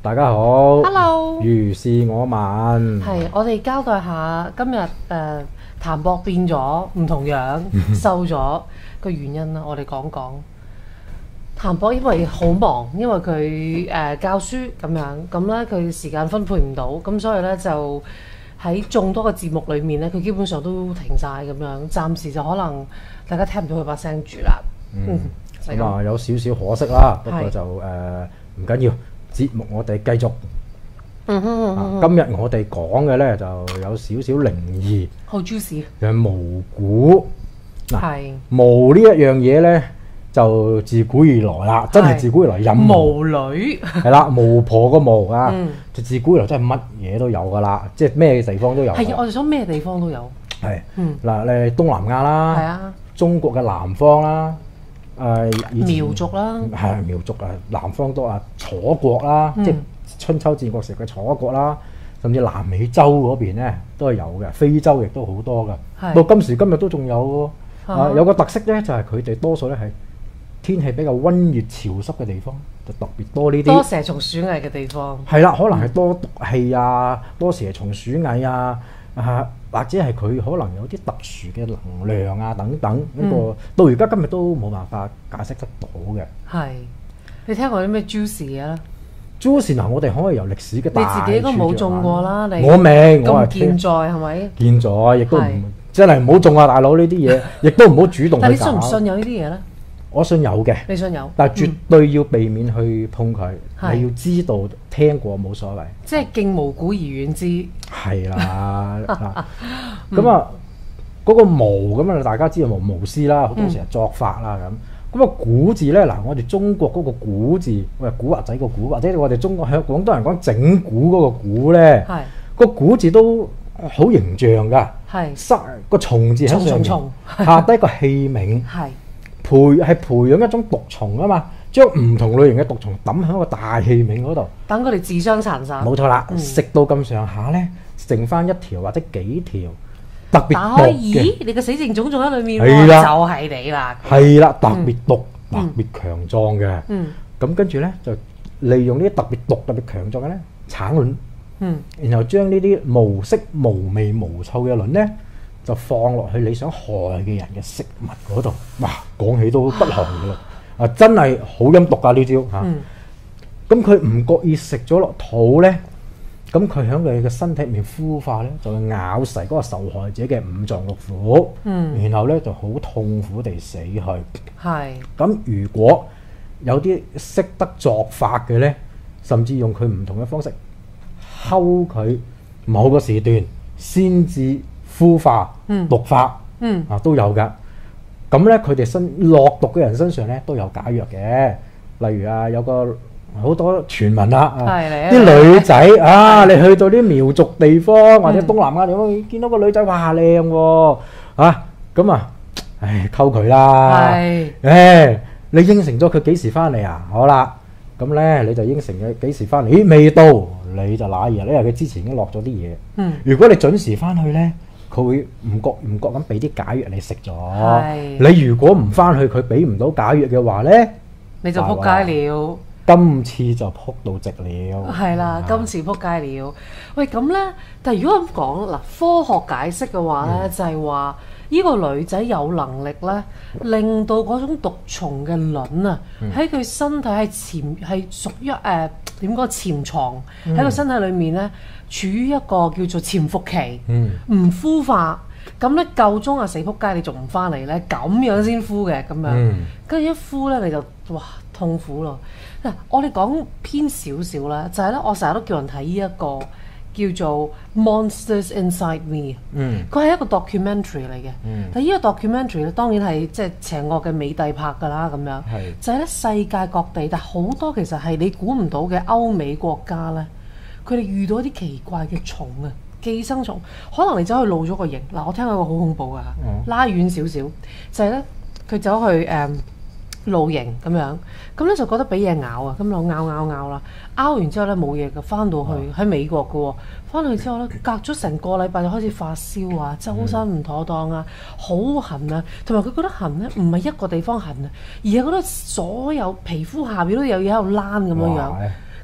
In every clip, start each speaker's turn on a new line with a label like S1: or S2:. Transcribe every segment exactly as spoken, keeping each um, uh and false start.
S1: 大家好
S2: Hello
S1: 如是我問。
S2: 係，我哋交代下今日誒、呃、譚博變咗唔同樣，瘦咗個原因啦。我哋講講譚博，因為好忙，因為佢誒、呃、教書咁樣，咁咧佢時間分配唔到，咁所以咧就喺眾多嘅節目裏面咧，佢基本上都停晒咁樣，暫時就可能大家聽唔到佢把聲住啦。嗯，
S1: 咁啊有少少可惜啦，不過
S2: 係
S1: 就誒唔緊要，節目我哋繼續。
S2: 嗯哼嗯哼
S1: 啊今日我哋講嘅咧就有少少靈異，
S2: 好 juicy，
S1: 就係巫蠱。嗱，
S2: 係
S1: 巫呢一樣嘢咧就自古以來啦，真係自古以來有巫
S2: 巫女
S1: 係啦，巫婆個巫啊，
S2: 嗯
S1: 就自古以來真係乜嘢都有噶啦，即係咩地方都有㗎。
S2: 係，我哋想咩地方都有。
S1: 係
S2: 嗯，
S1: 嗱，誒東南亞啦，
S2: 係啊，
S1: 中國嘅南方啦，誒以前
S2: 苗族啦，
S1: 係啊苗族啊，南方多啊，楚國啦，
S2: 嗯
S1: 即係春秋戰國時嘅楚國啦，甚至南美洲嗰邊咧都係有嘅，非洲亦都好多㗎。
S2: 係
S1: 到今時今日都仲有喎。
S2: 啊
S1: 啊，有個特色咧，就係佢哋多數咧係天氣比較温熱潮濕嘅地方，就特別多呢啲。
S2: 多蛇蟲鼠蟻嘅地方。
S1: 係啦，可能係多毒氣啊，多蛇蟲鼠蟻啊，啊或者係佢可能有啲特殊嘅能量啊等等，呢、
S2: 嗯
S1: 個到而家今日都冇辦法解釋得到嘅。
S2: 係，你聽過啲咩 juicy 嘢啦？
S1: Juicy 嗱，我哋可以由歷史嘅
S2: 你
S1: 大
S2: 自己應該冇
S1: 處
S2: 中過啦，你
S1: 我未，我係
S2: 咁健在係咪？
S1: 見咗，亦都
S2: 係
S1: 唔真係唔好中啊，大佬呢啲嘢，亦都唔好主動
S2: 但你
S1: 去搞。
S2: 信唔信有呢啲嘢咧？
S1: 我信有嘅。
S2: 你信有？
S1: 但係絕對要避免去碰佢，
S2: 係
S1: 你要知道聽過冇所謂。
S2: 即係敬無古而遠之。
S1: 係啦，啊咁啊嗰個巫咁啊，大家知道巫巫師啦，好多時係作法啦咁。咁啊蠱字咧，嗱我哋中國嗰個蠱字，喂古惑仔個蠱，或者我哋中國向廣東人講整蠱嗰個蠱咧，
S2: 係
S1: 個蠱字都好形象㗎，
S2: 係
S1: 塞個蟲字喺上面，
S2: 蟲蟲蟲
S1: 下低個器皿。
S2: 係
S1: 培係培養一種毒蟲啊嘛，將唔同類型嘅毒蟲抌喺個大器皿嗰度，
S2: 等佢哋自相殘殺。
S1: 冇錯啦。
S2: 嗯
S1: 食到咁上下咧，剩翻一條或者幾條特別
S2: 打開，
S1: 毒嘅，
S2: 咦？你個死剩種仲喺裏面喎，
S1: 係啦
S2: 就係你啦。
S1: 係啦，特別毒、
S2: 嗯
S1: 特別強壯嘅。
S2: 嗯
S1: 咁跟住咧就利用呢啲特別毒、特別強壯嘅咧產卵，
S2: 嗯，
S1: 然後將呢啲無色無味無臭嘅卵咧就放落去你想害嘅人嘅食物嗰度。哇，講起都不寒噶啦！啊，真係好陰毒㗎呢招嚇。
S2: 嗯
S1: 咁佢唔覺意食咗落肚咧，咁佢喺佢嘅身體入面孵化咧，就會咬實嗰個受害者嘅五臟六腑，
S2: 嗯
S1: 然後咧就好痛苦地死去。
S2: 係
S1: 咁如果有啲識得作法嘅咧，甚至用佢唔同嘅方式睺佢某個時段先至孵化、
S2: 嗯
S1: 毒化
S2: 嗯
S1: 啊都有㗎。咁咧佢哋身落毒嘅人身上咧都有解藥嘅，例如啊有個好多傳聞啦，啊
S2: 係嚟啊
S1: 啲女仔啊，你去到啲苗族地方或者東南亞地方，見到個女仔哇靚喎啊咁啊，唉溝佢啦，
S2: 係
S1: 誒你應承咗佢幾時翻嚟啊？好啦，咁咧你就應承佢幾時翻嚟？咦未到你就揦嘢，因為佢之前已經落咗啲嘢。
S2: 嗯
S1: 如果你準時翻去咧，佢會唔覺唔覺咁俾啲解藥你食咗。
S2: 係
S1: 你如果唔翻去，佢俾唔到解藥嘅話咧，
S2: 你就撲街了。
S1: 今次就撲到直了。
S2: 係啦，
S1: 啊
S2: 今次撲街了。喂，咁呢？但係如果咁講嗱，科學解釋嘅話呢，
S1: 嗯
S2: 就係話呢個女仔有能力呢，令到嗰種毒蟲嘅卵啊，
S1: 嗯
S2: 喺佢身體係潛係屬於誒點講潛藏喺佢身體裏面呢，處於一個叫做潛伏期，
S1: 嗯
S2: 唔孵化。咁咧夠鐘啊死撲街，你仲唔翻嚟咧？咁樣先孵嘅咁樣，
S1: 嗯
S2: 跟住、一孵咧你就哇痛苦咯。嗱，我哋講偏少少啦，就係、是、咧，我成日都叫人睇呢一個叫做 Monsters Inside Me，
S1: 嗯
S2: 佢係一個 documentary 嚟嘅。
S1: 嗯
S2: 但係呢個 documentary 咧，當然係即係邪惡嘅美帝拍㗎啦，咁樣
S1: 係
S2: 就係咧世界各地，但好多其實係你估唔到嘅歐美國家咧，佢哋遇到一啲奇怪嘅蟲啊。寄生蟲，可能你走去露咗個營嗱，我聽過個好恐怖㗎嚇，
S1: 嗯
S2: 拉遠少少就係咧，佢走去誒、嗯、露營咁樣，咁咧就覺得俾嘢咬啊，咁就咬咬咬啦，咬完之後咧冇嘢嘅，翻到去喺美國嘅喎，翻到去之後咧隔咗成個禮拜就開始發燒啊，周身唔妥當啊，好痕啊，同埋佢覺得痕咧唔係一個地方痕啊，而係覺得所有皮膚下邊都有嘢喺度躝咁樣樣。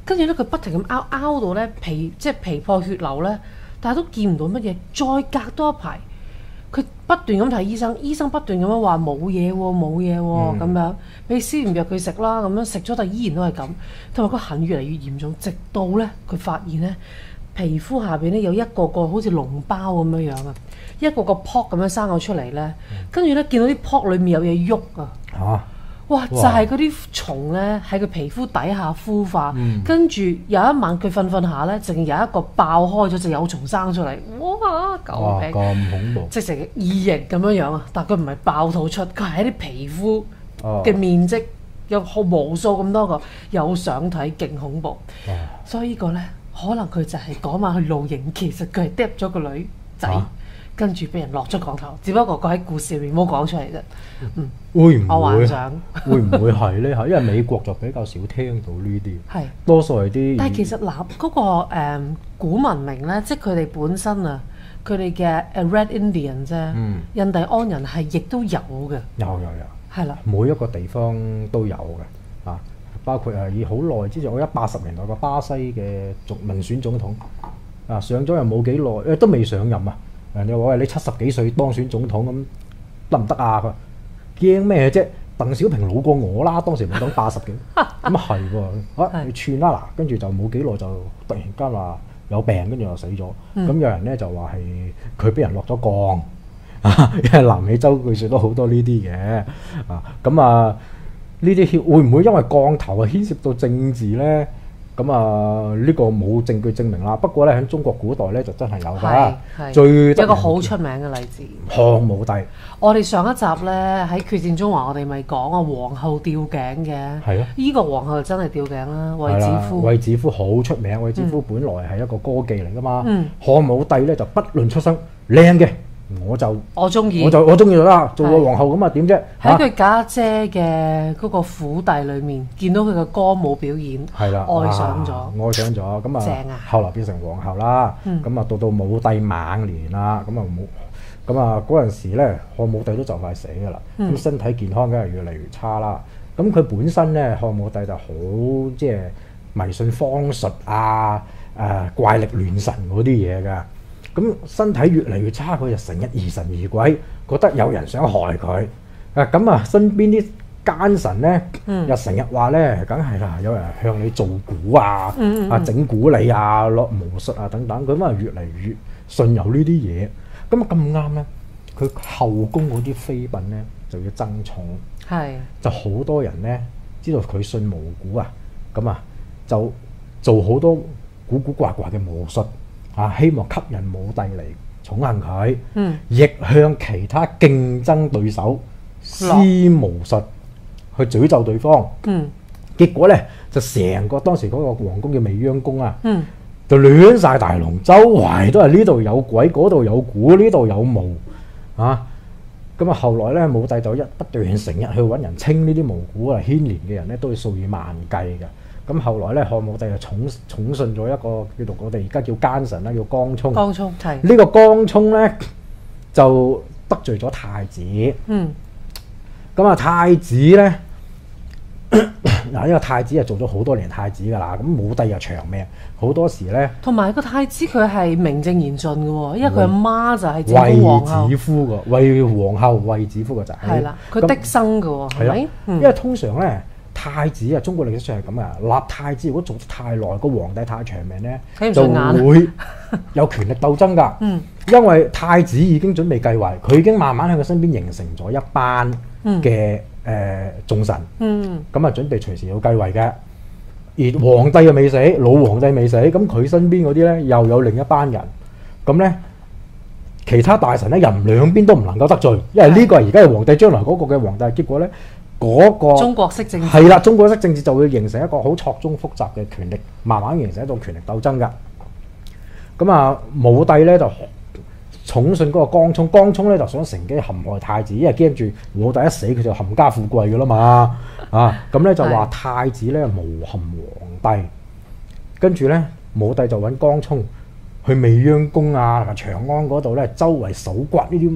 S2: 跟住咧佢不停咁拗拗到咧皮即係皮破血流咧，但係都見唔到乜嘢。再隔多一排，佢不斷咁睇醫生，醫生不斷咁樣話冇嘢喎，冇嘢喎咁樣，俾消炎藥佢食啦，咁樣食咗，但係依然都係咁，同埋個痕越嚟越嚴重，直到咧佢發現咧皮膚下邊咧有一個個好似膿包咁樣樣啊，一個個泡咁樣生咗出嚟咧，跟住咧見到啲泡裡面有嘢喐啊！
S1: 嚇！
S2: 哇！就係嗰啲蟲咧喺佢皮膚底下孵化，嗯、跟住有一晚佢瞓瞓下咧，淨有一個爆開咗隻有蟲生出嚟，哇！救命！
S1: 咁恐怖！
S2: 即係異形咁樣樣啊！但係佢唔係爆肚出，佢係喺啲皮膚嘅面積、哦、有好無數咁多個，有相睇，勁恐怖。哦、所以呢個咧，可能佢就係嗰晚去露營，其實佢係嗒咗個女仔。啊跟住俾人落咗降頭，只不過佢喺故事入面冇講出嚟啫。嗯，
S1: 會唔會？
S2: 我幻想
S1: 會唔會係咧？嚇，因為美國就比較少聽到呢啲，
S2: 係
S1: 多數係啲。
S2: 但係其實嗱，嗰個誒古文明咧，即係佢哋本身啊，佢哋嘅誒 Red Indian 啫，
S1: 嗯，
S2: 印第安人係亦都有嘅。有
S1: 有有，
S2: 係啦，
S1: 每一個地方都有嘅啊，包括係以好耐之前，我一八十年代個巴西嘅總民選總統啊，上咗任冇幾耐，誒都未上任啊。人哋話喂，你七十幾歲當選總統咁得唔得啊？佢驚咩啫？鄧小平老過我啦，當時冇等八十幾，咁啊係喎，啊你串啦嗱，跟住就冇幾耐就突然間話有病，跟住又死咗。咁、嗯、有人咧就話係佢俾人落咗降啊，因為南美洲據說都好多呢啲嘅啊。咁啊呢啲會唔會因為降頭啊牽涉到政治咧？咁啊，呢個冇證據證明啦。不過咧，喺中國古代咧就真係有㗎。最
S2: 有一個好出名嘅例子，
S1: 漢武帝。
S2: 我哋上一集咧喺決戰中華，我哋咪講啊皇后吊頸嘅。係咯。依個皇后真係吊頸啦，衛子夫。衛子夫好出名，衛子夫本來係一個歌妓嚟㗎嘛。嗯。漢武帝咧就不論出身，靚嘅。我就我中意，我就我中意咗啦，做個皇后咁啊點啫？喺佢家姐嘅嗰個府邸裏面，見到佢嘅歌舞表演，係啦，愛上咗，愛上咗咁啊，正啊！後來變成皇后啦，咁啊到到武帝晚年啦，咁啊冇，咁啊嗰陣時咧，漢武帝都就快死噶啦，咁身體健康梗係越嚟越差啦。咁佢本身咧，漢武帝就好即係迷信方術啊，誒怪力亂神嗰啲嘢㗎。咁身體越嚟越差，佢就成日疑神疑鬼，覺得有人想害佢。啊咁啊，身邊啲奸臣咧，嗯、又成日話咧，梗係啦，有人向你做蠱啊，嗯嗯、啊整蠱你啊，落巫術啊等等，咁啊越嚟越信有呢啲嘢。咁啊咁啱咧，佢後宮嗰啲妃嬪咧就要爭寵，係就好多人咧知道佢信巫蠱啊，咁啊就做好多古古怪怪嘅巫術。啊！希望吸引武帝嚟寵幸佢，嗯、亦向其他競爭對手施巫術去詛咒對方。嗯、結果咧就成個當時嗰個皇宮叫未央宮啊，嗯、就亂晒大龍，周圍都係呢度有鬼，嗰度有蠱，呢度有巫啊！咁啊，後來咧武帝就一不斷成日去揾人清呢啲巫蠱啊，牽連嘅人咧都係數以萬計嘅。咁後來咧，漢武帝就寵寵信咗一個叫做我哋而家叫奸臣啦，叫江充。江充係呢個江充咧，就得罪咗太子。嗯。咁啊，太子咧，嗱呢個太子係做咗好多年太子㗎啦。咁武帝又長命，好多時咧。同埋個太子佢係名正言順嘅喎，因為佢阿媽就係正宮皇后。衛子夫個衛皇后衛子夫個仔。係啦，佢嫡生嘅喎，係咪？因為通常咧。太子啊，中國歷史上係咁啊，立太子如果做得太耐，個皇帝太長命咧，就會有權力鬥爭㗎。嗯，因為太子已經準備繼位，佢已經慢慢喺佢身邊形成咗一班嘅誒眾臣。嗯，咁啊準備隨時要繼位嘅。而皇帝又未死，老皇帝未死，咁佢身邊嗰啲咧又有另一班人。咁咧，其他大臣咧又兩邊都唔能夠得罪，因為呢個係而家係皇帝，將來嗰個嘅皇帝。結果咧。嗰個中國式政治係啦，中國式政治就會形成一個好錯綜複雜嘅權力，慢慢形成一種權力鬥爭㗎。咁啊，武帝咧就寵信嗰個江充，江充咧就想乘機陷害太子，因為驚住武帝一死佢就冚家富貴㗎啦嘛。啊，咁咧就話太子咧誣陷皇帝，跟住咧武帝就揾江充去未央宮啊、長安嗰度咧，周圍搜刮呢啲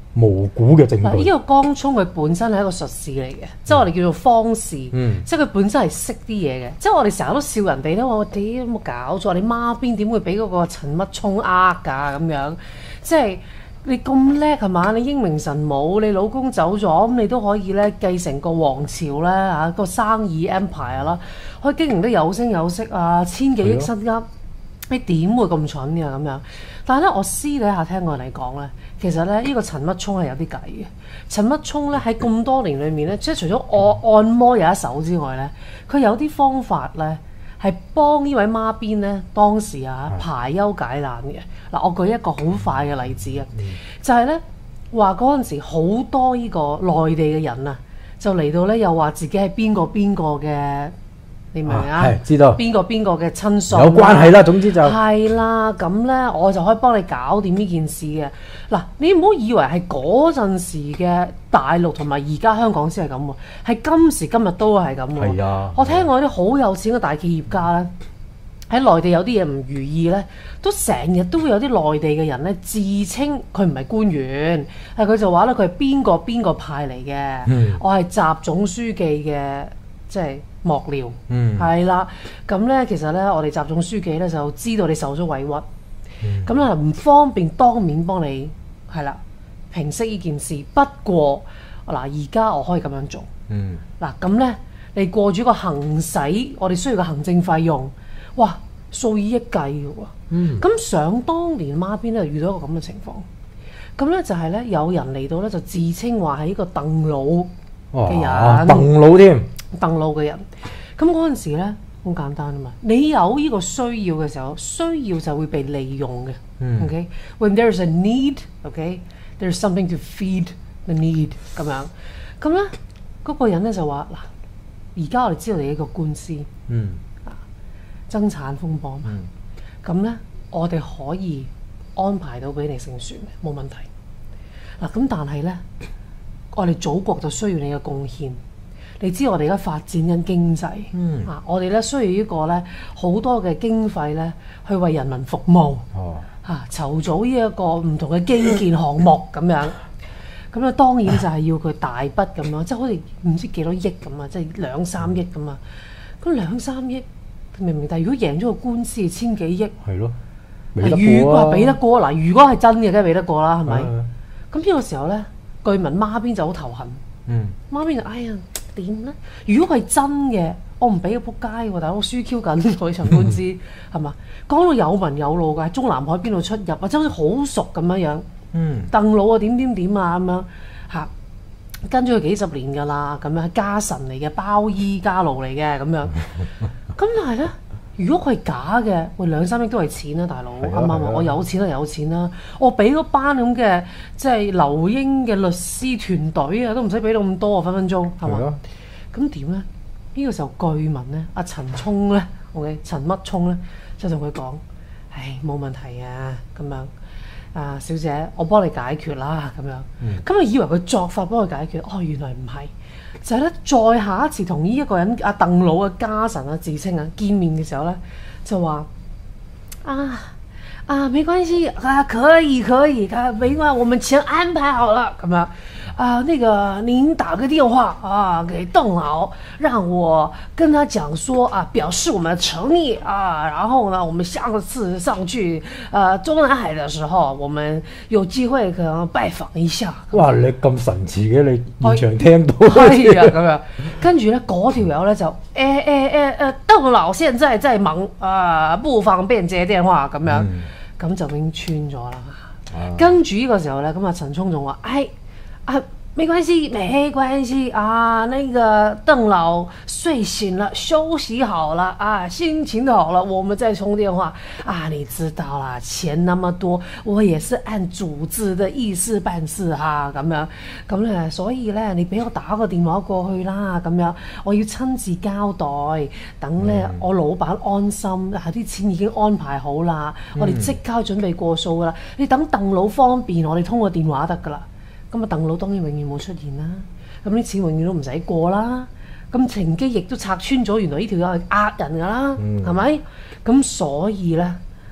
S1: 無辜嘅證
S2: 嗱，呢
S1: 據。
S2: 個江聰佢本身係一個術士嚟嘅，即係我哋叫做方士，
S1: 嗯
S2: 即係佢本身係識啲嘢嘅。即係我哋成日都笑人哋咧，話屌有冇搞錯？你孖邊點會俾嗰個陳乜聰呃㗎咁樣？即係你咁叻係嘛？你英明神武，你老公走咗，咁你都可以咧繼承個王朝咧嚇個生意 empire 啦，可以經營得有聲有色啊，千幾億身家。你點會咁蠢嘅咁樣？但係咧，我私底下聽過人嚟講咧，其實咧呢、呢個陳乜聰係有啲計嘅。陳乜聰咧喺咁多年裏面咧，即係除咗按按摩有一手之外咧，佢有啲方法咧係幫呢位孖邊咧當時啊排憂解難嘅。嗱，我舉一個好快嘅例子啊，就係咧話嗰陣時好多呢個內地嘅人啊，就嚟到咧又話自己係邊個邊個嘅。你明唔明啊？
S1: 係知道
S2: 邊個邊個嘅親屬
S1: 有關係啦，總之就
S2: 係啦。咁咧，我就可以幫你搞掂呢件事嘅。嗱，你唔好以為係嗰陣時嘅大陸同埋而家香港先係咁喎，係今時今日都係咁喎。
S1: 係啊，
S2: 我聽過啲好有錢嘅大企業家咧，喺內地有啲嘢唔如意咧，都成日都會有啲內地嘅人咧自稱佢唔係官員，係佢就話咧佢係邊個邊個派嚟嘅，
S1: 嗯
S2: 我係習總書記嘅，即係。幕僚，
S1: 嗯，
S2: 係啦，咁咧其實咧，我哋習總書記咧就知道你受咗委屈，咁咧唔方便當面幫你係啦平息呢件事。不過嗱，而家我可以咁樣做，
S1: 嗯，
S2: 嗱咁咧，你過住個行使我哋需要嘅行政費用，哇，數以億計嘅喎，
S1: 嗯，
S2: 咁想當年孖邊咧遇到一個咁嘅情況，咁咧就係咧有人嚟到咧就自稱話係呢個鄧佬嘅人，
S1: 鄧佬添。
S2: 鄧佬嘅人，咁嗰陣時咧好簡單啊嘛，你有呢個需要嘅時候，需要就會被利用嘅。
S1: 嗯
S2: OK，when there's a need，OK，there's something to feed the need 咁樣。咁咧嗰個人咧就話嗱，而家我哋知道你呢個官司，
S1: 嗯，
S2: 爭產風波嘛，
S1: 嗯，
S2: 咁咧我哋可以安排到俾你勝算嘅，冇問題。嗱咁但係咧，我哋祖國就需要你嘅貢獻。你知我哋而家發展緊經濟，
S1: 嗯
S2: 啊，我哋咧需要呢個咧好多嘅經費咧，去為人民服務，
S1: 哦，
S2: 嚇、啊、籌組呢一個唔同嘅基建項目咁樣。咁咧當然就係要佢大筆咁樣，即係好似唔知幾多億咁啊，即係兩三億咁啊。咁兩三億明唔明？但係如果贏咗個官司，千幾億，
S1: 係咯，
S2: 如
S1: 俾
S2: 果係俾得過嗱，如果係真嘅，梗係俾得過啦，係咪？
S1: 啊
S2: 咁呢個時候咧，據聞孖邊就好頭痕，
S1: 嗯，
S2: 孖邊就哎呀〜點咧？如果佢係真嘅，我唔俾佢撲街喎，大佬我輸 Q 緊嗰場官司係嘛？講到有文有路㗎，喺中南海邊度出入，或者好似好熟咁樣樣。
S1: 嗯，
S2: 鄧佬啊點點點啊咁樣嚇，跟咗佢幾十年㗎啦，咁樣係家臣嚟嘅，包衣家奴嚟嘅咁樣。咁但係咧，如果佢係假嘅，喂兩三億都係錢啦，大佬啱唔啱啊？我有錢就有錢啦，我俾嗰班咁嘅即係留英嘅律師團隊啊，都唔使俾到咁多啊，分分鐘係嘛？咁點咧？呢、呢個時候據聞咧，阿陳聰咧，OK，陳乜聰咧，就同佢講：唉，冇問題啊，咁樣啊，小姐，我幫你解決啦，咁樣。咁啊、嗯，以為佢作法幫佢解決，哦，原來唔係。就係咧，再下一次同呢一個人阿鄧佬嘅家臣啊自稱啊見面嘅時候咧，就話啊啊，沒關係啊，可以可以，啊，沒關係，我們錢安排好了，咁樣啊，那個您打個電話啊給鄧佬，讓我跟他講說啊，表示我們的誠意啊，然後呢，我們下個次上去呃中南海的時候，我們有機會可能拜訪一下。
S1: 哇！你咁神似嘅，你現場聽到
S2: 係啊咁樣，跟住咧嗰條友咧就誒誒誒誒，鄧佬現在在忙啊，不方便接電話咁樣，咁、嗯、就已經穿咗啦。啊、跟住呢個時候咧，咁啊陳聰仲話：哎啊，沒關係，沒關係啊，那個鄧佬睡醒了，休息好了啊，心情好了，我們再通電話啊。你知道啦，錢那麼多，我也是按組織的意思辦事哈，咁樣咁咧，所以咧，你俾我打個電話過去啦，咁樣我要親自交代，等咧、嗯、我老闆安心，啊啲錢已經安排好啦，我哋即刻準備過數噶啦，你等鄧佬方便，我哋通個電話得噶啦。咁啊，鄧佬當然永遠冇出現啦。咁啲錢永遠都唔使過啦。咁程基亦都拆穿咗，原來呢條友係呃人㗎啦，係咪、嗯？咁所以咧，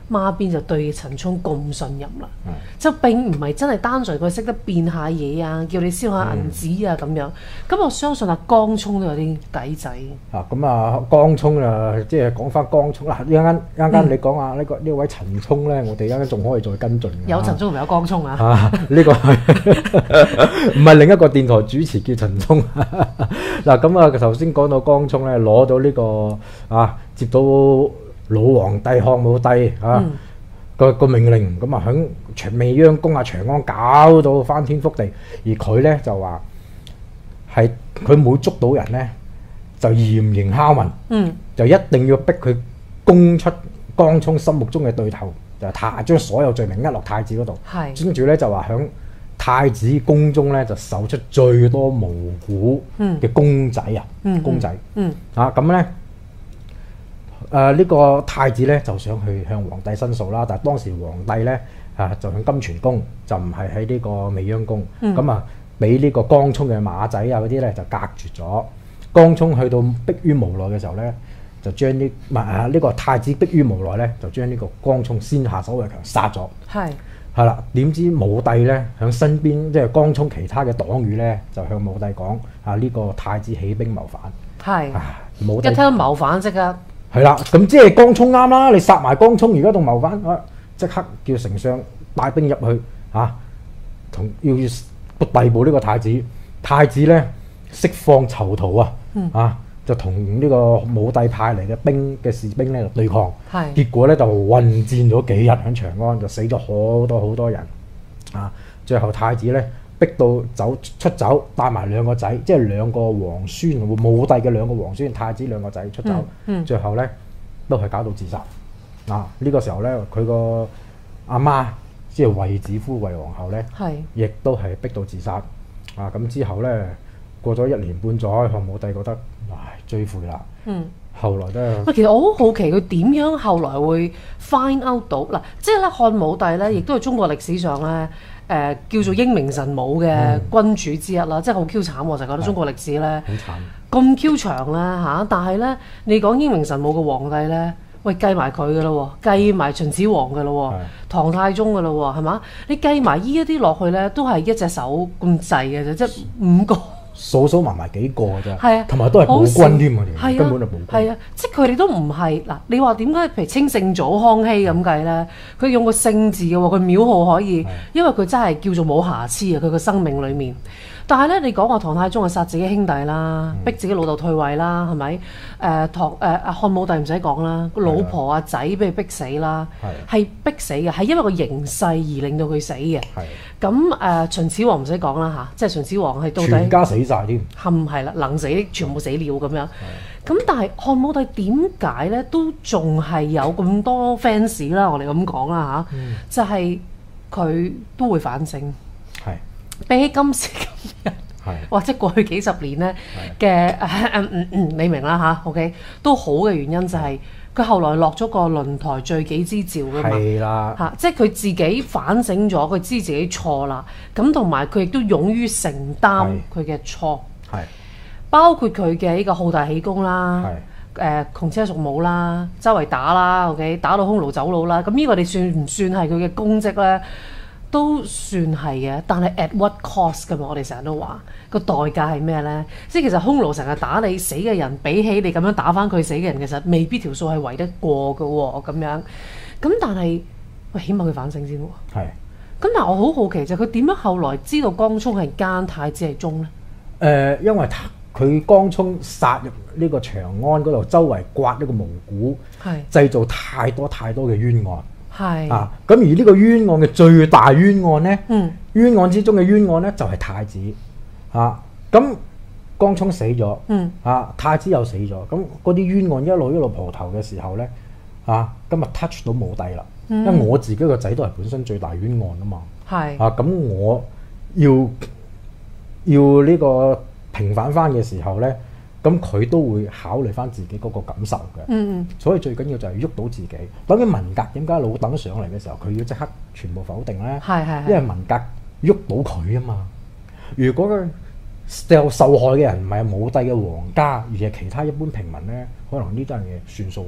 S2: 孖邊就對陳沖咁信任啦，
S1: 嗯
S2: 就並唔係真係單純佢識得變下嘢啊，叫你燒下銀紙啊咁樣。咁我相信阿江沖都有啲計仔。
S1: 啊，咁啊，江沖啊，即係講翻江沖啦。一陣間一陣間你講下呢個呢位陳沖咧，我哋一陣間仲可以再跟進嘅。
S2: 有陳沖同有江沖啊？
S1: 啊，呢個係唔係另一個電台主持叫陳沖？嗱，咁啊，頭先講到江沖咧，攞到呢個啊，接到老皇帝漢武帝啊個個命令，咁啊響長未央宮啊長安搞到翻天覆地，而佢咧就話係佢每捉到人咧就嚴刑拷問，
S2: 嗯，
S1: 就一定要逼佢供出江沖心目中嘅對頭，就太將所有罪名呃落太子嗰度，
S2: 係
S1: 跟住咧就話響太子宮中咧就搜出最多無辜嘅公仔啊，
S2: 嗯
S1: 公仔，
S2: 嗯
S1: 啊咁咧。誒呢、呃這個太子咧就想去向皇帝申訴啦，但係當時皇帝咧啊就向金泉宮，就唔係喺呢個未央宮，咁啊俾呢個江沖嘅馬仔啊嗰啲咧就隔絕咗。江沖去到迫於無奈嘅時候咧，就將呢唔係啊呢個太子迫於無奈咧，就將呢個江沖先下手為強殺咗。
S2: 係
S1: 係啦，點知武帝咧響身邊，即係江沖其他嘅黨羽咧，就向武帝講啊呢、這個太子起兵謀反。
S2: 係
S1: 啊，武帝
S2: 一聽到謀反即刻。
S1: 係啦，咁即係江沖啱啦，你殺埋江沖，而家仲謀反，啊，即刻叫丞相帶兵入去，嚇，同要要逮捕呢個太子。太子咧釋放囚徒啊，
S2: 嗯
S1: 啊，就同呢個武帝派嚟嘅兵嘅士兵咧就對抗，
S2: 係
S1: 結果咧就混戰咗幾日喺長安，就死咗好多好多人，啊，最後太子咧逼到走出走，帶埋兩個仔，即係兩個皇孫，武帝嘅兩個皇孫，太子兩個仔出走，
S2: 嗯嗯、
S1: 最後咧都係搞到自殺。啊，呢、這個時候咧，佢個阿媽即係衛子夫、衛皇后咧，
S2: 係
S1: 亦都係逼到自殺。啊，咁之後咧過咗一年半載，漢武帝覺得唉追悔啦。
S2: 嗯。
S1: 後來咧，
S2: 喂，其實我好好奇佢點樣後來會 find out 到嗱，即係咧漢武帝咧，亦都係中國歷史上咧誒、呃、叫做英明神武嘅君主之一啦，嗯、即係好 Q 慘喎，就覺得中國歷史咧
S1: 好慘
S2: 咁 Q 長啦嚇，但係咧你講英明神武嘅皇帝咧，喂計埋佢噶咯喎，計埋秦始皇噶咯喎，唐太宗噶咯喎，係嘛？你計埋依一啲落去咧，都係一隻手咁滯嘅啫，即係五個。
S1: 數數埋埋幾個嘅啫，
S2: 係啊，
S1: 同埋都係暴君添啊，根本就暴君。
S2: 係啊，即係佢哋都唔係嗱，你話點解？譬如清聖祖康熙咁計咧，佢用個聖字嘅喎，佢廟號可以，因為佢真係叫做冇瑕疵啊，佢個生命裡面。但係咧，你講話唐太宗係殺自己兄弟啦，逼自己老豆退位啦，係咪？誒、呃、唐誒阿、呃、漢武帝唔使講啦，個老婆阿仔俾佢逼死啦，係逼死嘅，係因為個形勢而令到佢死嘅。咁誒、呃、秦始皇唔使講啦嚇，即係秦始皇係到底
S1: 全家死晒添，
S2: 冚係啦，能死全部死了咁樣。咁但係漢武帝點解咧都仲係有咁多 fans 啦？我哋咁講啦嚇，嗯、就係佢都會反省。
S1: 係
S2: 比起今時今日，或者過去幾十年咧嘅誒嗯嗯，你明啦嚇 OK 都好嘅原因就係佢後來落咗個論台罪己之召㗎嘛，
S1: 係啦
S2: 嚇，即係佢自己反省咗，佢知自己錯啦，咁同埋佢亦都勇於承擔佢嘅錯，係包括佢嘅呢個好大喜功啦，誒、呃、窮車淑母啦，周圍打啦 OK 打到匈奴走佬啦，咁呢個你算唔算係佢嘅功績咧？都算係嘅，但係 at what cost 㗎嘛？我哋成日都話個代價係咩呢？即係其實匈奴成日打你死嘅人，比起你咁樣打返佢死嘅人，其實未必條數係圍得過㗎喎。咁樣咁，但係喂，起碼佢反省先喎。係。咁但係我好好奇就係佢點樣後來知道江沖係奸，太子係忠呢？誒、
S1: 呃，因為佢江沖殺入呢個長安嗰度，周圍刮呢個無辜，係製造太多太多嘅冤案。係啊，咁而呢個冤案嘅最大冤案咧，嗯、冤案之中嘅冤案咧就係、是、太子啊。咁江沖死咗，嗯、啊太子又死咗，咁嗰啲冤案一路一路蒲頭嘅時候咧，啊今日 touch 到武帝啦，嗯、因為我自己個仔都係本身最大冤案啊嘛，係啊，咁我要要呢個平反翻嘅時候咧。咁佢都會考慮翻自己嗰個感受嘅，嗯嗯，所以最緊要就係喐到自己。等於文革點解老鄧上嚟嘅時候，佢要即刻全部否定咧？係係係，因為文革喐到佢啊嘛。如果佢受受害嘅人唔係武帝嘅皇家，而係其他一般平民咧，可能呢單嘢算數咯。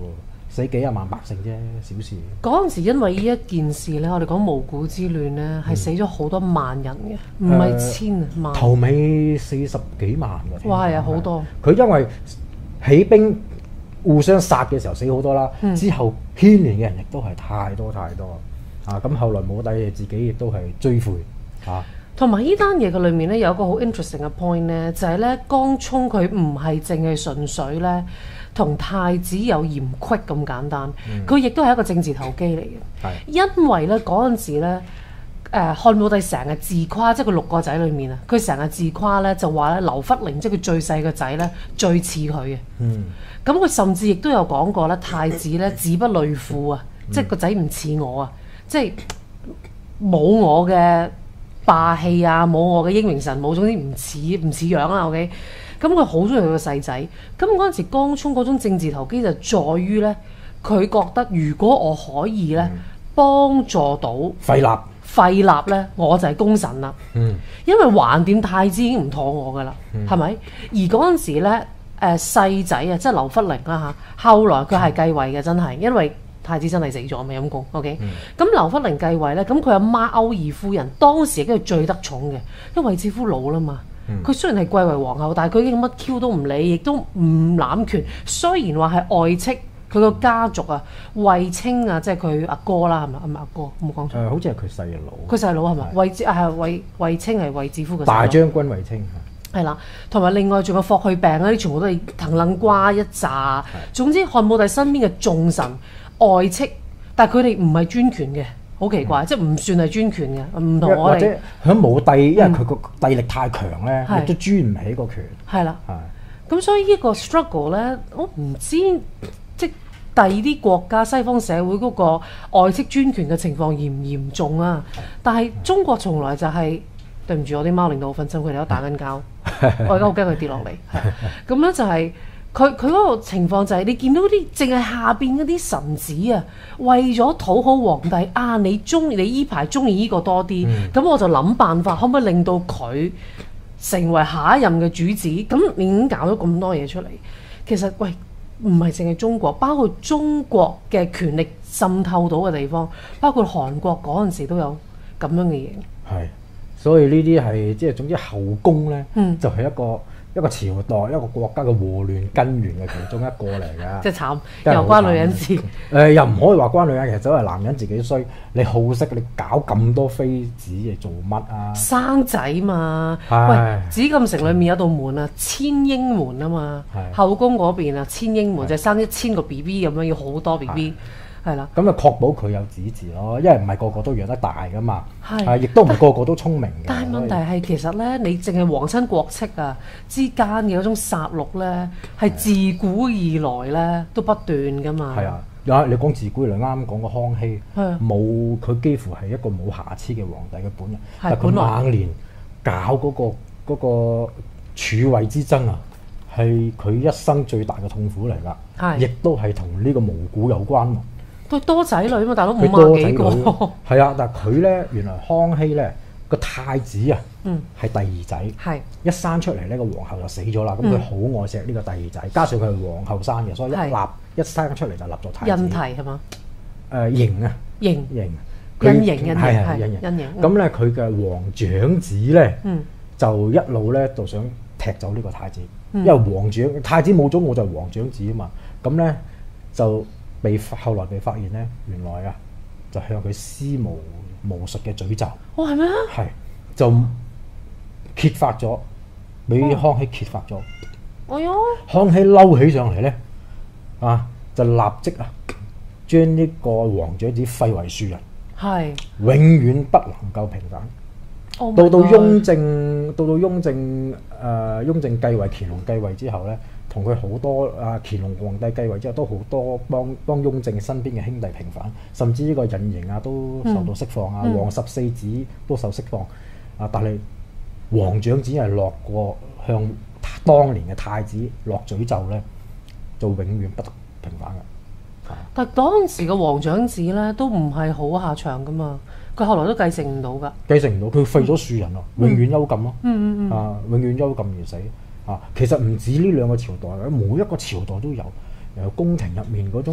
S1: 死幾廿萬百姓啫，小事。
S2: 嗰陣時因為呢一件事咧，我哋講巫蠱之亂咧，係死咗好多萬人嘅，唔係千啊萬。
S1: 頭尾四十幾萬㗎。
S2: 哇，係啊，好多。
S1: 佢因為起兵互相殺嘅時候死好多啦，
S2: 嗯、
S1: 之後牽連嘅人亦都係太多太多啊！咁後來武帝自己亦都係追悔啊。
S2: 同埋呢單嘢嘅裏面咧有一個好 interesting 嘅 point 咧，就係咧江充佢唔係淨係純粹咧同太子有嫌隙咁簡單，佢亦都係一個政治投機嚟嘅。因為咧嗰陣時咧，誒漢武帝成日自誇，即係佢六個仔裏面啊，佢成日自誇咧就話咧劉弗陵即係佢最細個仔咧最似佢嘅。嗯，咁佢甚至亦都有講過咧，太子咧子不類父啊，嗯、即係個仔唔似我啊，即係冇我嘅霸氣啊，冇我嘅英明神武，總之唔似唔似樣啊 OK， 咁佢好中意佢個細仔。咁嗰陣時江充嗰種政治投機就在於咧，佢覺得如果我可以咧幫助到
S1: 廢立
S2: 廢立咧，我就係功臣啦。嗯，因為橫掂太子已經唔妥我噶啦，係咪、嗯？而嗰陣時咧，誒細仔啊，即係劉弗陵啦嚇，後來佢係繼位嘅，真係因為太子真係死咗，未陰功。OK，咁、嗯、劉弗陵繼位咧，咁佢阿媽歐二夫人當時係最得寵嘅，因為衛子夫老啦嘛。佢、嗯、雖然係貴為皇后，但係佢已經乜 Q 都唔理，亦都唔攬權。雖然話係外戚，佢個家族啊，衛青啊，即係佢阿哥啦，係咪？係咪阿哥？冇講錯。誒，
S1: 好似係佢細佬。佢
S2: 細佬係咪？衛子啊，係衛衛青係衛子夫嘅
S1: 大將軍衛青。
S2: 係啦，同埋另外仲有霍去病嗰啲，全部都係藤撚瓜一紮。總之漢武帝身邊嘅重臣外戚，但係佢哋唔係專權嘅，好奇怪，嗯、即係唔算係專權嘅，唔同我哋。或者
S1: 響武帝，因為佢個帝力太強咧，亦、嗯、都專唔起個權。係啦，
S2: 係。咁所以呢個 struggle 咧，我唔知即係第二啲國家西方社會嗰個外戚專權嘅情況嚴唔嚴重啊？但係中國從來就係、是。對唔住，我啲貓令到我瞓身，佢哋都打緊交，我而家好驚佢跌落嚟。咁咧就係佢佢嗰個情況就係、是、你見到啲淨係下邊嗰啲臣子啊，為咗討好皇帝啊，你中你依排中意呢個多啲，咁、嗯、我就諗辦法可唔可以令到佢成為下一任嘅主子？咁你已經搞咗咁多嘢出嚟，其實喂唔係淨係中國，包括中國嘅權力滲透到嘅地方，包括韓國嗰陣時都有咁樣嘅嘢。係。
S1: 所以呢啲係即係總之後宮咧，嗯、就係一個一個朝代一個國家嘅禍亂根源嘅其中一個嚟㗎。
S2: 即係慘，又關女人事。誒、
S1: 呃、又唔可以話關女人，其實都係男人自己衰。你好色，你搞咁多妃子嚟做乜啊？生仔嘛。喂，紫禁城裏面有道門啊，千英門啊嘛。後宮嗰邊啊，千英門就生一千個 B B 咁樣，要好多 B B。係啦，咁就確保佢有子嗣咯，因為唔係個個都養得大噶嘛，係亦都唔係個個都聰明嘅。但係問題係其實咧，你淨係皇親國戚啊之間嘅嗰種殺戮咧，係自古以來咧都不斷噶嘛。係啊，有你講自古以來，啱啱講個康熙，冇佢幾乎係一個冇瑕疵嘅皇帝嘅本人，但係佢晚年搞嗰個嗰個儲位之爭啊，係佢一生最大嘅痛苦嚟㗎，亦都係同呢個巫蠱有關。佢多仔女啊嘛，大佬五萬幾個。係啊，但係佢咧原來康熙咧個太子啊，嗯，係第二仔，係一生出嚟呢個皇后就死咗啦。咁佢好愛錫呢個第二仔，加上佢係皇后生嘅，所以一立一生出嚟就立咗太子。印提係嘛？誒嬴啊，嬴嬴，印嬴印係係印嬴。咁咧佢嘅皇長子咧，嗯，就一路咧就想踢走呢個太子，因為皇長太子冇咗我就係皇長子啊嘛。咁咧就。被後來被發現咧，原來啊就向佢施巫巫術嘅詛咒。哦，係咩？係就揭發咗，俾康熙揭發咗。哎呀！康熙嬲起上嚟咧，啊就立即啊將呢個皇長子廢為庶人，係永遠不能夠平反。Oh、到到雍正，到到雍正誒、呃、雍正繼位，乾隆繼位之後咧。同佢好多啊，乾隆皇帝繼位之後都好多幫幫雍正身邊嘅兄弟平反，甚至呢個隱形啊都受到釋放啊，皇、嗯、十四子都受釋放啊，但係皇長子係落過向當年嘅太子落詛咒咧，就永遠不得平反嘅。但係當時嘅皇長子咧都唔係好下場噶嘛，佢後來都繼承唔到㗎，繼承唔到，佢廢咗庶人咯，永遠幽禁咯，嗯嗯嗯啊，永遠幽禁而死。啊，其實唔止呢兩個朝代，每一個朝代都有。由宮廷入面嗰種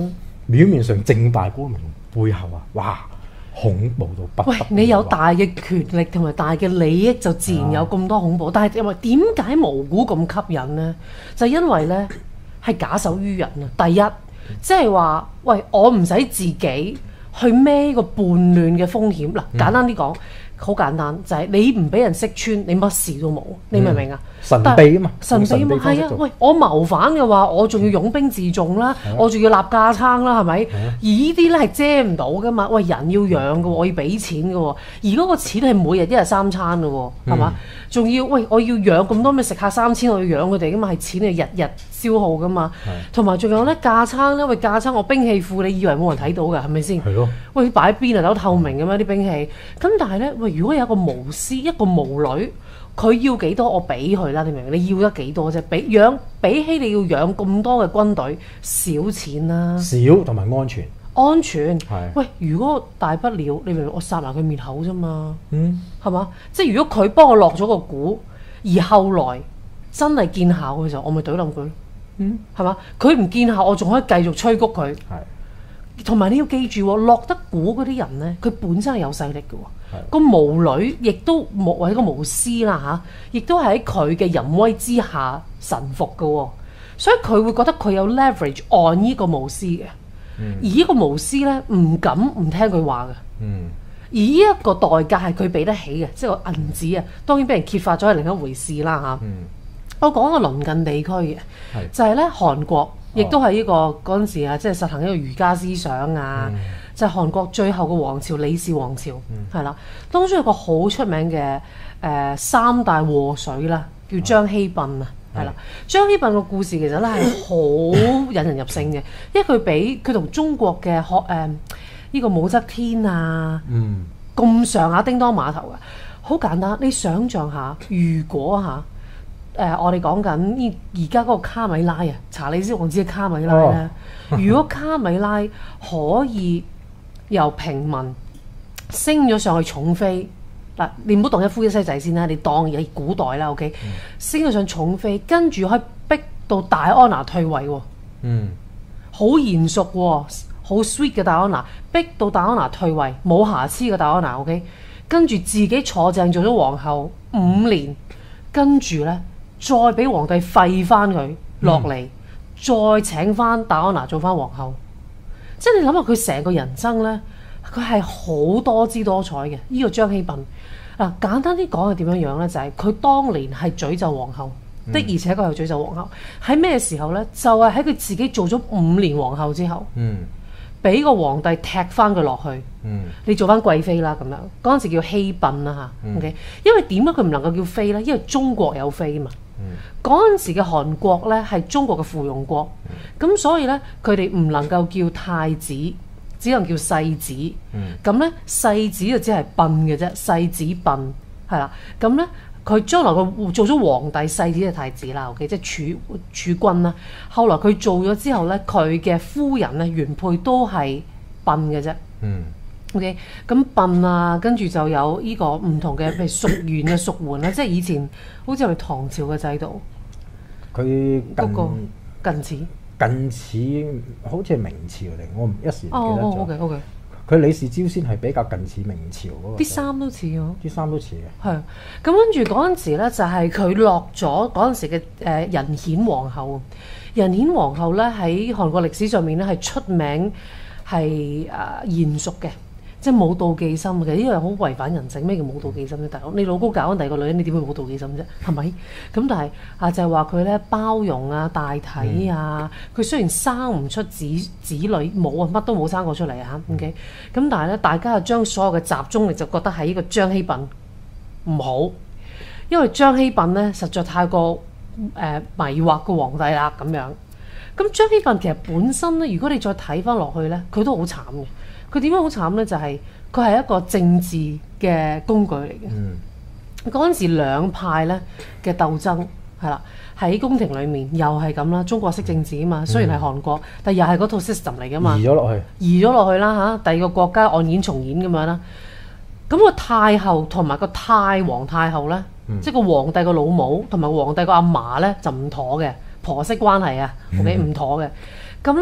S1: 表面上正大光明，背後啊，哇，恐怖到不得
S2: 喂
S1: 了，
S2: 你有大嘅權力同埋大嘅利益，就自然有咁多恐怖。但係因為點解無辜咁吸引呢？就因為呢係假手於人啊！第一，即係話，喂，我唔使自己去孭個叛亂嘅風險。嗱，簡單啲講。好簡單，就係、是、你唔俾人識穿，你乜事都冇，你明唔明啊？
S1: 神秘啊嘛，
S2: 神秘啊嘛，係啊！喂，我謀反嘅話，我仲要擁兵自重啦，
S1: 嗯、
S2: 我仲要立架撐啦，係咪？
S1: 嗯、
S2: 而呢啲咧係遮唔到噶嘛。喂，人要養嘅，我要俾錢嘅，而嗰個錢係每日一日三餐嘅，係嘛？仲、嗯、要喂，我要養咁多咩食客三千，我要養佢哋噶嘛，係錢係日日消耗噶嘛。同埋仲有咧架撐咧，喂架撐我兵器庫，你以為冇人睇到㗎？係咪先？係咯。喂，擺邊啊？有透明嘅咩啲兵器？咁但係咧，喂，如果有一個巫師，一個巫女。佢要幾多我俾佢啦，你明唔明？你要得幾多啫？比養比起你要養咁多嘅軍隊，少錢啦。
S1: 少同埋安全。
S2: 安全。
S1: 係。喂，
S2: 如果大不了，你明唔明？我殺埋佢滅口啫嘛。
S1: 嗯。
S2: 係嘛？即係如果佢幫我落咗個股，而後來真係見效嘅時候，我咪懟冧佢咯。
S1: 嗯。
S2: 係嘛？佢唔見效，我仲可以繼續催谷佢。係。同埋你要記住，落得股嗰啲人咧，佢本身係有勢力嘅喎。個巫女亦都冇或者個巫師啦嚇，亦都係喺佢嘅淫威之下臣服嘅喎，所以佢會覺得佢有 leverage on 呢個巫師嘅，嗯、而呢個巫師咧唔敢唔聽佢話嘅，嗯、而呢一個代價係佢俾得起嘅，即係個銀紙啊，當然俾人揭發咗係另一回事啦嚇。嗯、我講個鄰近地區嘅，就係咧韓國，亦都係呢個嗰陣時啊，即係實行一個儒家思想啊。嗯就係韓國最後嘅王朝李氏王朝，係啦、嗯，當中有個好出名嘅誒、呃、三大禍水啦，叫張熙彬啊，係啦、嗯，張熙彬個故事其實咧係好引人入勝嘅，因為佢比佢同中國嘅學誒呢個武則天啊，咁上下叮當碼頭嘅，好簡單，你想象下，如果嚇誒、呃、我哋講緊呢而家嗰個卡米拉啊，查理斯王子嘅卡米拉咧，哦、如果卡米拉可以由平民升咗上去寵妃嗱，你唔好當一夫一妻制先啦，你當喺古代啦 ，OK？、嗯、升咗上寵妃，跟住可以逼到戴安娜退位喎，嗯，好賢淑喎，好 sweet 嘅戴安娜，逼到戴安娜退位，冇瑕疵嘅戴安娜 ，OK？ 跟住自己坐正做咗皇后五年，跟住咧再俾皇帝廢翻佢落嚟，嗯、再請翻戴安娜做翻皇后。即係你諗下佢成個人生咧，佢係好多姿多彩嘅。呢、這個張熙彬嗱，簡單啲講係點樣樣咧？就係、是、佢當年係詛咒皇后、嗯、的，而且確係詛咒皇后。喺咩時候咧？就係喺佢自己做咗五年皇后之後，俾、嗯、個皇帝踢翻佢落去。嗯、你做翻貴妃啦咁樣。嗰陣時叫熙彬啦嚇。嗯、OK，因為點解佢唔能夠叫妃咧？因為中國有妃嘛。嗰陣、嗯、時嘅韓國咧係中國嘅附庸國，咁、嗯、所以咧佢哋唔能夠叫太子，只能叫世子。咁咧、嗯、世子就只係笨嘅啫，世子笨係啦。咁咧佢將來佢做咗皇帝，世子就太子啦。OK，即係儲儲君啦。後來佢做咗之後咧，佢嘅夫人咧原配都係笨嘅啫。嗯 O.K. 咁笨啊，跟住就有呢個唔同嘅，譬如淑媛嘅淑媛啦，即係以前好似係咪唐朝嘅制度？
S1: 佢近
S2: 嗰個近似
S1: 近似好似係明朝嚟，我唔一時唔記得咗。
S2: 哦哦，O.K. O.K.
S1: 佢李氏朝鮮係比較近似明朝嗰個。
S2: 啲衫都似喎。啲
S1: 衫都似嘅。係。
S2: 咁跟住嗰陣時咧，就係佢落咗嗰陣時嘅誒仁顯皇后。仁顯皇后咧喺韓國歷史上面咧係出名係誒賢淑嘅。即係冇妒忌心嘅，其實呢樣好違反人性。咩叫冇妒忌心啫？大佬，你老公搞緊第二個女人，你點會冇妒忌心啫？係咪？咁但係啊，就係話佢咧包容啊、大體啊。佢、嗯、雖然生唔出子子女，冇啊，乜都冇生過出嚟啊。OK，咁但係咧，大家就將所有嘅集中力就覺得係呢個張熙彬唔好，因為張熙彬咧實在太過誒、呃、迷惑個皇帝啦咁樣。咁張熙彬其實本身咧，如果你再睇翻落去咧，佢都好慘嘅。佢點樣好慘咧？就係佢係一個政治嘅工具嚟嘅。嗰陣、嗯、時兩派咧嘅鬥爭係啦，喺宮廷裏面又係咁啦。中國式政治啊嘛，雖然係韓國，嗯、但又係嗰套 system 嚟噶嘛。移咗落去，移咗落去啦嚇。第二個國家按演重演咁樣啦。咁、個太后同埋個太皇太后咧，嗯、即係個皇帝個老母同埋皇帝個阿嫲咧就唔妥嘅，婆媳關係啊，OK 唔妥嘅。咁咧。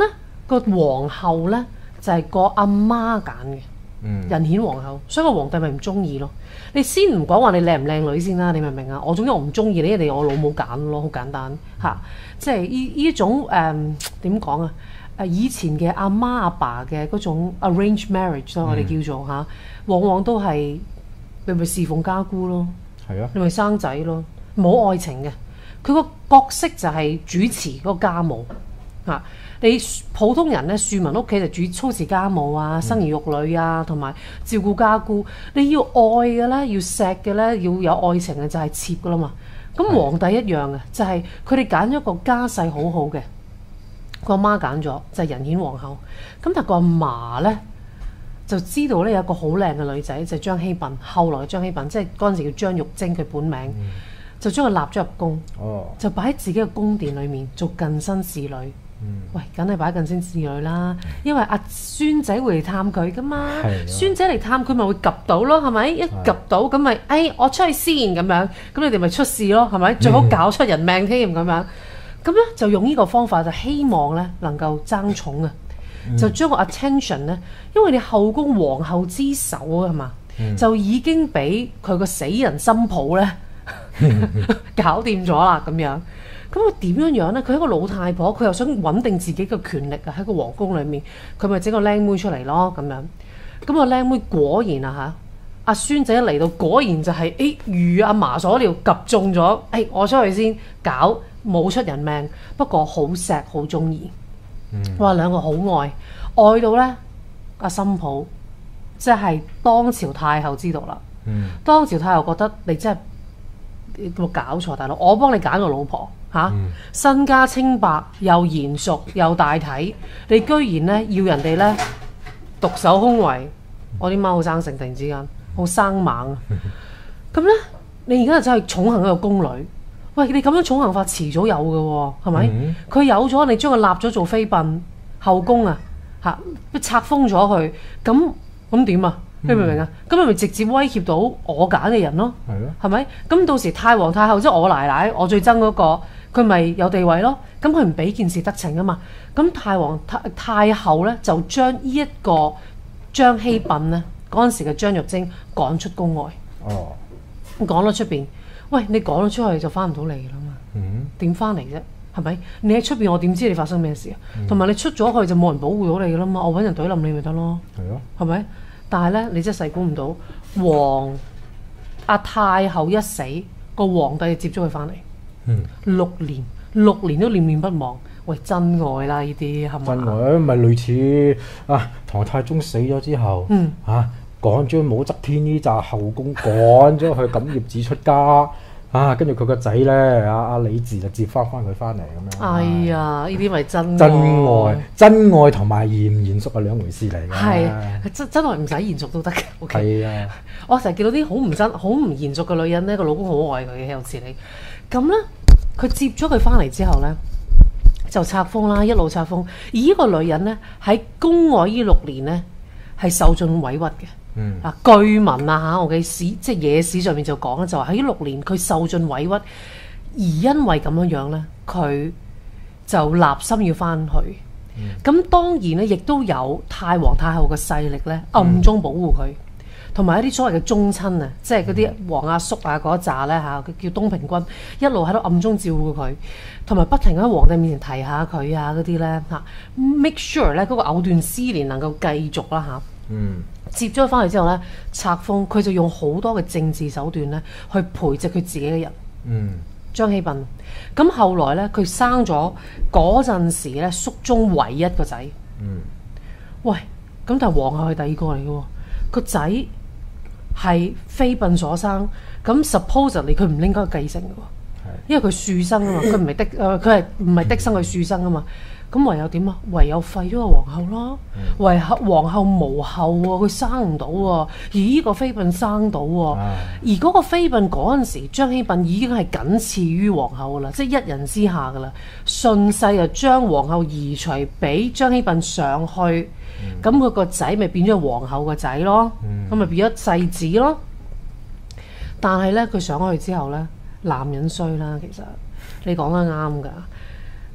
S2: 個皇后咧就係、是、個阿媽揀嘅。
S1: 嗯，
S2: 人顯皇后，所以個皇帝咪唔中意咯。你先唔講話你靚唔靚女先啦，你明唔明啊？我總之我唔中意你，你哋我老母揀咯，好簡單嚇、啊。即係依依種誒點講啊？誒以前嘅阿媽阿爸嘅嗰種 arrange marriage 咯，我哋叫做嚇、啊，往往都係你咪侍奉家姑咯，
S1: 係啊，
S2: 你咪生仔咯，冇愛情嘅。佢個角色就係主持嗰個家務嚇。啊你普通人咧，庶民屋企就主操持家務啊、生兒育女啊，同埋照顧家姑。你要愛嘅咧，要錫嘅咧，要有愛情嘅就係妾噶啦嘛。咁皇帝一樣嘅，就係佢哋揀咗個家世好好嘅，個媽揀咗就係、是、人顯皇后。咁但係個阿嫲咧就知道咧有一個好靚嘅女仔就係、是、張希檳，後來嘅張希檳即係嗰陣時叫張玉晶佢本名，嗯、就將佢立咗入宮，哦、就擺喺自己嘅宮殿裏面做近身侍女。嗯、喂，梗係擺近身侍女啦，因為阿孫仔會嚟探佢噶嘛，孫仔嚟探佢咪會 𥄫 到咯，係咪？一 𥄫 到咁咪，哎，我出去先咁樣，咁你哋咪出事咯，係咪？最好搞出人命添咁樣，咁咧就用呢個方法就希望咧能夠爭寵啊，嗯、就將個 attention 咧，因為你後宮皇后之首啊嘛，嗯、就已經俾佢個死人心抱咧搞掂咗啦咁樣。咁佢點樣樣咧？佢係一個老太婆，佢又想穩定自己嘅權力啊！喺個皇宮裏面，佢咪整個靚妹出嚟咯咁樣。咁個靚妹果然啊嚇，阿孫仔一嚟到，果然就係、是、誒如阿嫲所料，及中咗。誒、哎、我出去先搞，冇出人命，不過好錫好中意。哇、嗯！兩個好愛，愛到咧阿新抱，即係當朝太后知道啦。嗯、當朝太后覺得你真係有冇搞錯，大佬？我幫你揀個老婆。嚇，嗯、身家清白又賢淑又大體，你居然咧要人哋咧獨守空閨，我啲貓好生性，突然之間好生猛啊！咁咧，你而家就真係寵幸一個宮女，喂，你咁樣寵幸法遲早有嘅喎，係咪？佢、嗯、有咗，你將佢立咗做妃嬪後宮啊，嚇，冊封咗佢，咁咁點啊？你明唔明啊？咁咪咪直接威脅到我揀嘅人咯，係咯，係咪？咁到時太皇太后即係我奶奶，我最憎嗰個。佢咪有地位咯？咁佢唔俾件事得逞啊嘛！咁太皇太太后咧就將呢一個張希檳咧嗰陣時嘅張玉晶趕出宮外。哦，趕咗出邊。喂，你趕咗出去就翻唔到嚟啦嘛。嗯，點翻嚟啫？係咪？你喺出邊，我點知你發生咩事啊？同埋、嗯、你出咗去就冇人保護到你噶啦嘛。我揾人懟冧你咪得咯。係咯、啊，係咪？但係咧，你真係細估唔到，皇阿太后一死，個皇帝就接咗佢翻嚟。嗯、六年，六年都念念不忘。喂，真愛啦呢啲係咪？真
S1: 愛咪類似啊，唐太宗死咗之後，嗯、啊趕咗武則天呢紮後宮趕咗去錦葉子出家，啊跟住佢個仔咧，阿阿李治就接翻翻佢翻嚟咁樣。哎
S2: 呀，呢啲咪真
S1: 真愛，真愛同埋嚴唔嚴肅係兩回事嚟嘅。
S2: 係真真愛唔使嚴肅都得嘅。係、okay? 啊，我成日見到啲好唔真、好唔嚴肅嘅女人咧，個老公好愛佢嘅，有時你。咁咧，佢接咗佢翻嚟之後咧，就冊封啦，一路冊封。而呢個女人咧喺宮外呢六年咧，係受盡委屈嘅。嗯，啊據聞啊嚇，我嘅史即係野史上面就講咧，就話喺呢六年佢受盡委屈，而因為咁樣樣咧，佢就立心要翻去。咁、嗯、當然咧，亦都有太皇太后嘅勢力咧，暗中保護佢。同埋一啲所謂嘅宗親啊，即係嗰啲皇阿叔啊嗰一紮咧嚇，佢叫東平君，一路喺度暗中照顧佢，同埋不停喺皇帝面前提下佢啊嗰啲咧嚇 make sure 咧嗰個藕斷絲連能夠繼續啦嚇。嗯。接咗佢翻嚟之後咧，冊封佢就用好多嘅政治手段咧去培植佢自己嘅人。嗯。張希檳。咁後來咧，佢生咗嗰陣時咧，肅宗唯一個仔。嗯。喂，咁但係皇后係第二個嚟嘅喎，個仔係妃嬪所生，咁 supposedly 佢唔應該繼承嘅喎，因為佢庶生啊嘛，佢唔係的，誒佢係唔係的生佢庶生啊嘛，咁唯有點啊？唯有廢咗個皇后咯，嗯、唯後皇后無後喎，佢生唔到喎，而呢個妃嬪生到喎，啊、而嗰個妃嬪嗰陣時，張希檳已經係僅次於皇后噶啦，即係一人之下噶啦，順勢就將皇后移除俾張希檳上去。咁佢個仔咪變咗皇后個仔咯，咁咪、嗯、變咗世子咯。但係咧，佢上去之後咧，男人衰啦，其實你講得啱㗎，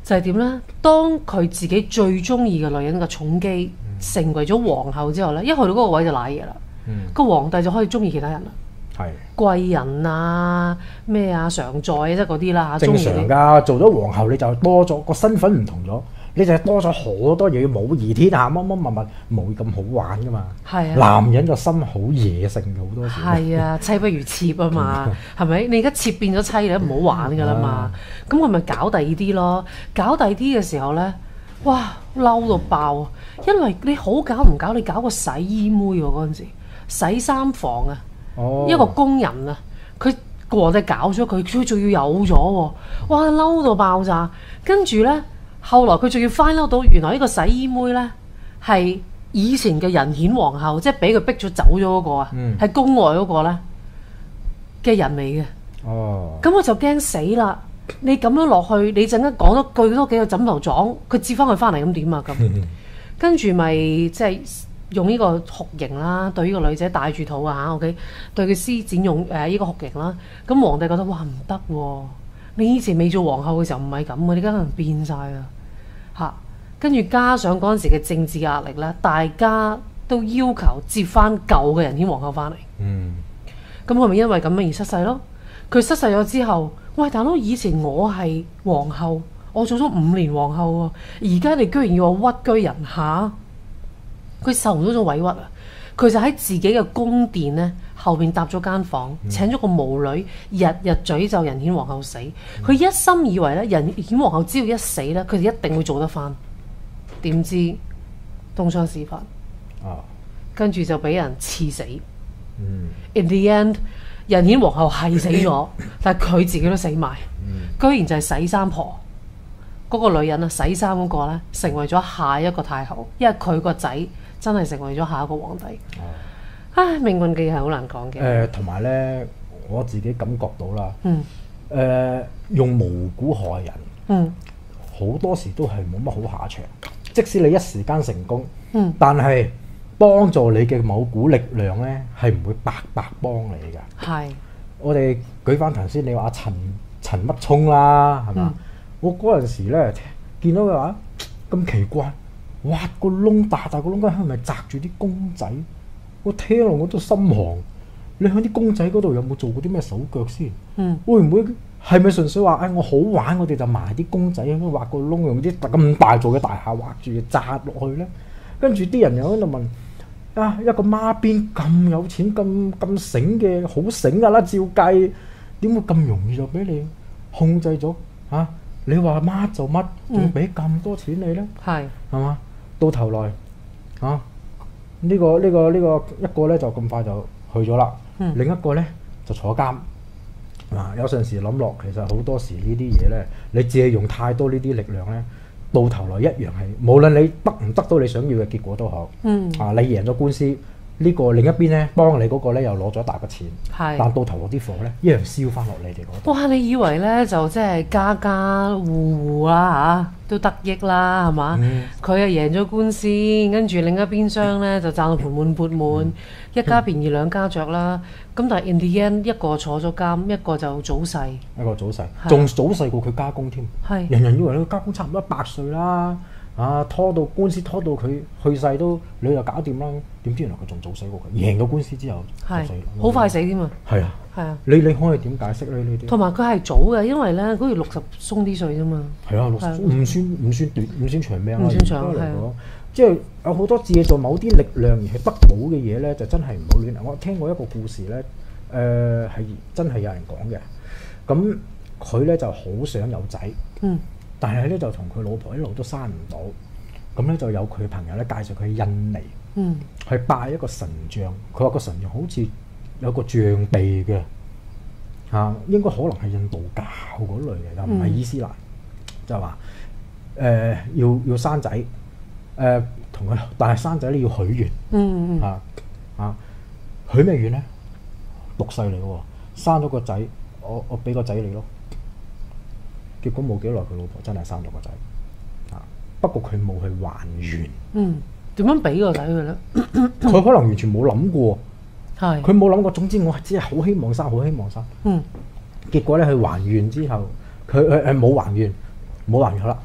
S2: 就係點咧？當佢自己最中意嘅女人嘅寵姬成為咗皇后之後咧，一去到嗰個位就賴嘢啦。個、嗯、皇帝就可以中意其他人啦。係貴人啊，咩啊常在即係嗰啲啦嚇。正常
S1: 㗎，做咗皇后你就多咗個身份唔同咗，你就多咗好多嘢，武而天下乜乜物物冇咁好玩㗎嘛。係啊，男人個心好野性嘅好多時。
S2: 係啊，妻不如妾啊嘛，係咪？你而家妾變咗妻，你都唔好玩㗎啦嘛。咁佢咪搞第二啲咯？搞第二啲嘅時候咧，哇嬲到爆啊！因為你好搞唔搞？你搞個洗衣妹喎嗰陣時，洗衫房啊！哦、一個工人啊，佢皇帝搞咗佢，佢仲要有咗喎，哇嬲到爆炸！跟住咧，後來佢仲要翻嬲到，原來呢個洗衣妹咧係以前嘅仁顯皇后，即係俾佢逼咗走咗嗰個啊，係、嗯、宮外嗰個咧嘅人嚟嘅。哦，咁我就驚死啦！你咁樣落去，你陣間講多句多幾個枕頭撞，佢接翻佢翻嚟咁點啊？咁跟住咪即係。用呢個酷刑啦，對呢個女仔戴住肚啊嚇 ，OK， 對佢施展用誒呢個酷刑啦。咁皇帝覺得哇唔得喎，你以前未做皇后嘅時候唔係咁嘅，你而家可能變晒啊嚇。跟住加上嗰陣時嘅政治壓力咧，大家都要求接翻舊嘅仁顯皇后翻嚟。嗯，咁係咪因為咁樣而失勢咯？佢失勢咗之後，喂大佬，以前我係皇后，我做咗五年皇后喎，而家你居然要我屈居人下？佢受唔到種委屈啊！佢就喺自己嘅宮殿咧後邊搭咗間房，嗯、請咗個巫女，日日詛咒仁顯皇后死。佢、嗯、一心以為咧仁顯皇后只要一死咧，佢哋一定會做得翻。點知東窗事發，啊、跟住就俾人刺死。嗯、In the end， 仁顯皇后係死咗，但係佢自己都死埋。嗯、居然就係洗衫婆嗰、嗰個女人啊，洗衫嗰個咧成為咗下一個太后，因為佢個仔。真係成為咗下一個皇帝。哦、唉，命運嘅嘢係好難講嘅。誒，同埋咧，我自己感覺到啦。嗯。誒、呃，用無辜害人。嗯。好多時都係冇乜好下場。即使你一時間成功，嗯，但係幫助你嘅某股力量咧，係唔會白白幫你㗎。係。我哋舉翻頭先，你話陳陳乜聰啦，係嘛？嗯、我嗰陣時咧見到佢話咁奇怪。挖個窿，大大個窿，係咪擲住啲公仔？我聽落我都心寒。你喺啲公仔嗰度有冇做過啲咩手腳先？嗯，會唔會係咪純粹話誒、哎、我好玩，我哋就埋啲公仔，挖個窿，用啲咁大座嘅大廈挖住擲落去咧？跟住啲人又喺度問：啊，一個孖辮咁有錢，咁咁醒嘅，好醒噶啦，照計點會咁容易就俾你控制咗？嚇、啊，你話乜就乜，仲要俾咁多錢你咧？係係嘛？到頭來，啊，呢、這個呢、這個呢、這個一個咧就咁快就去咗啦，嗯、另一個咧就坐監。嗱、啊，有陣時諗落，其實好多時呢啲嘢咧，你借用太多呢啲力量咧，到頭來一樣係，無論你得唔得到你想要嘅結果都好，嗯、啊，你贏咗官司。呢個另一邊咧，幫你嗰個咧又攞咗一大筆錢，是但到頭嗰啲貨咧一樣燒翻落你哋嗰度。哇！你以為咧就即係家家戶戶啦嚇都得益啦係嘛？佢又、嗯、贏咗官司，跟住另一邊廂咧就賺到盆滿缽滿，嗯、一家便宜兩家着啦。咁但係 in the end 一個坐咗監，一個就早逝，一個早逝，仲是早逝過佢家公添。係是人人以為佢家公差唔多一百歲啦。啊！拖到官司拖到佢去世都你就搞掂啦，點知原來佢仲早死過佢，贏咗官司之後就死，好快死添嘛。係啊，係啊。你你可以點解釋咧呢啲？同埋佢係早嘅，因為咧好似六十鬆啲歲啫嘛。係啊，六十唔算唔算短，唔算長命啊。唔算長係啊。即係有好多借助某啲力量而係得到嘅嘢咧，就真係唔好亂。我聽過一個故事咧，誒、呃、係真係有人講嘅。咁佢咧就好想有仔。嗯。但係咧就同佢老婆一路都生唔到，咁咧就有佢朋友咧介紹佢去印尼，嗯、去拜一個神像。佢話個神像好似有個象鼻嘅，嚇、啊、應該可能係印度教嗰類嘅，又唔係伊斯蘭。嗯、就話誒、呃、要要生仔，誒同佢，但係生仔咧要許願，嗯嗯嚇嚇許咩願咧？六世嚟嘅喎，生咗個仔，我我俾個仔你咯。結果冇幾耐，佢老婆真係生咗個仔，啊！不過佢冇去還願。嗯，點樣俾個仔佢咧？佢可能完全冇諗過，係佢冇諗過。總之我係只係好希望生，好希望生。嗯。結果咧，佢還願之後，佢誒誒冇還願，冇還願啦。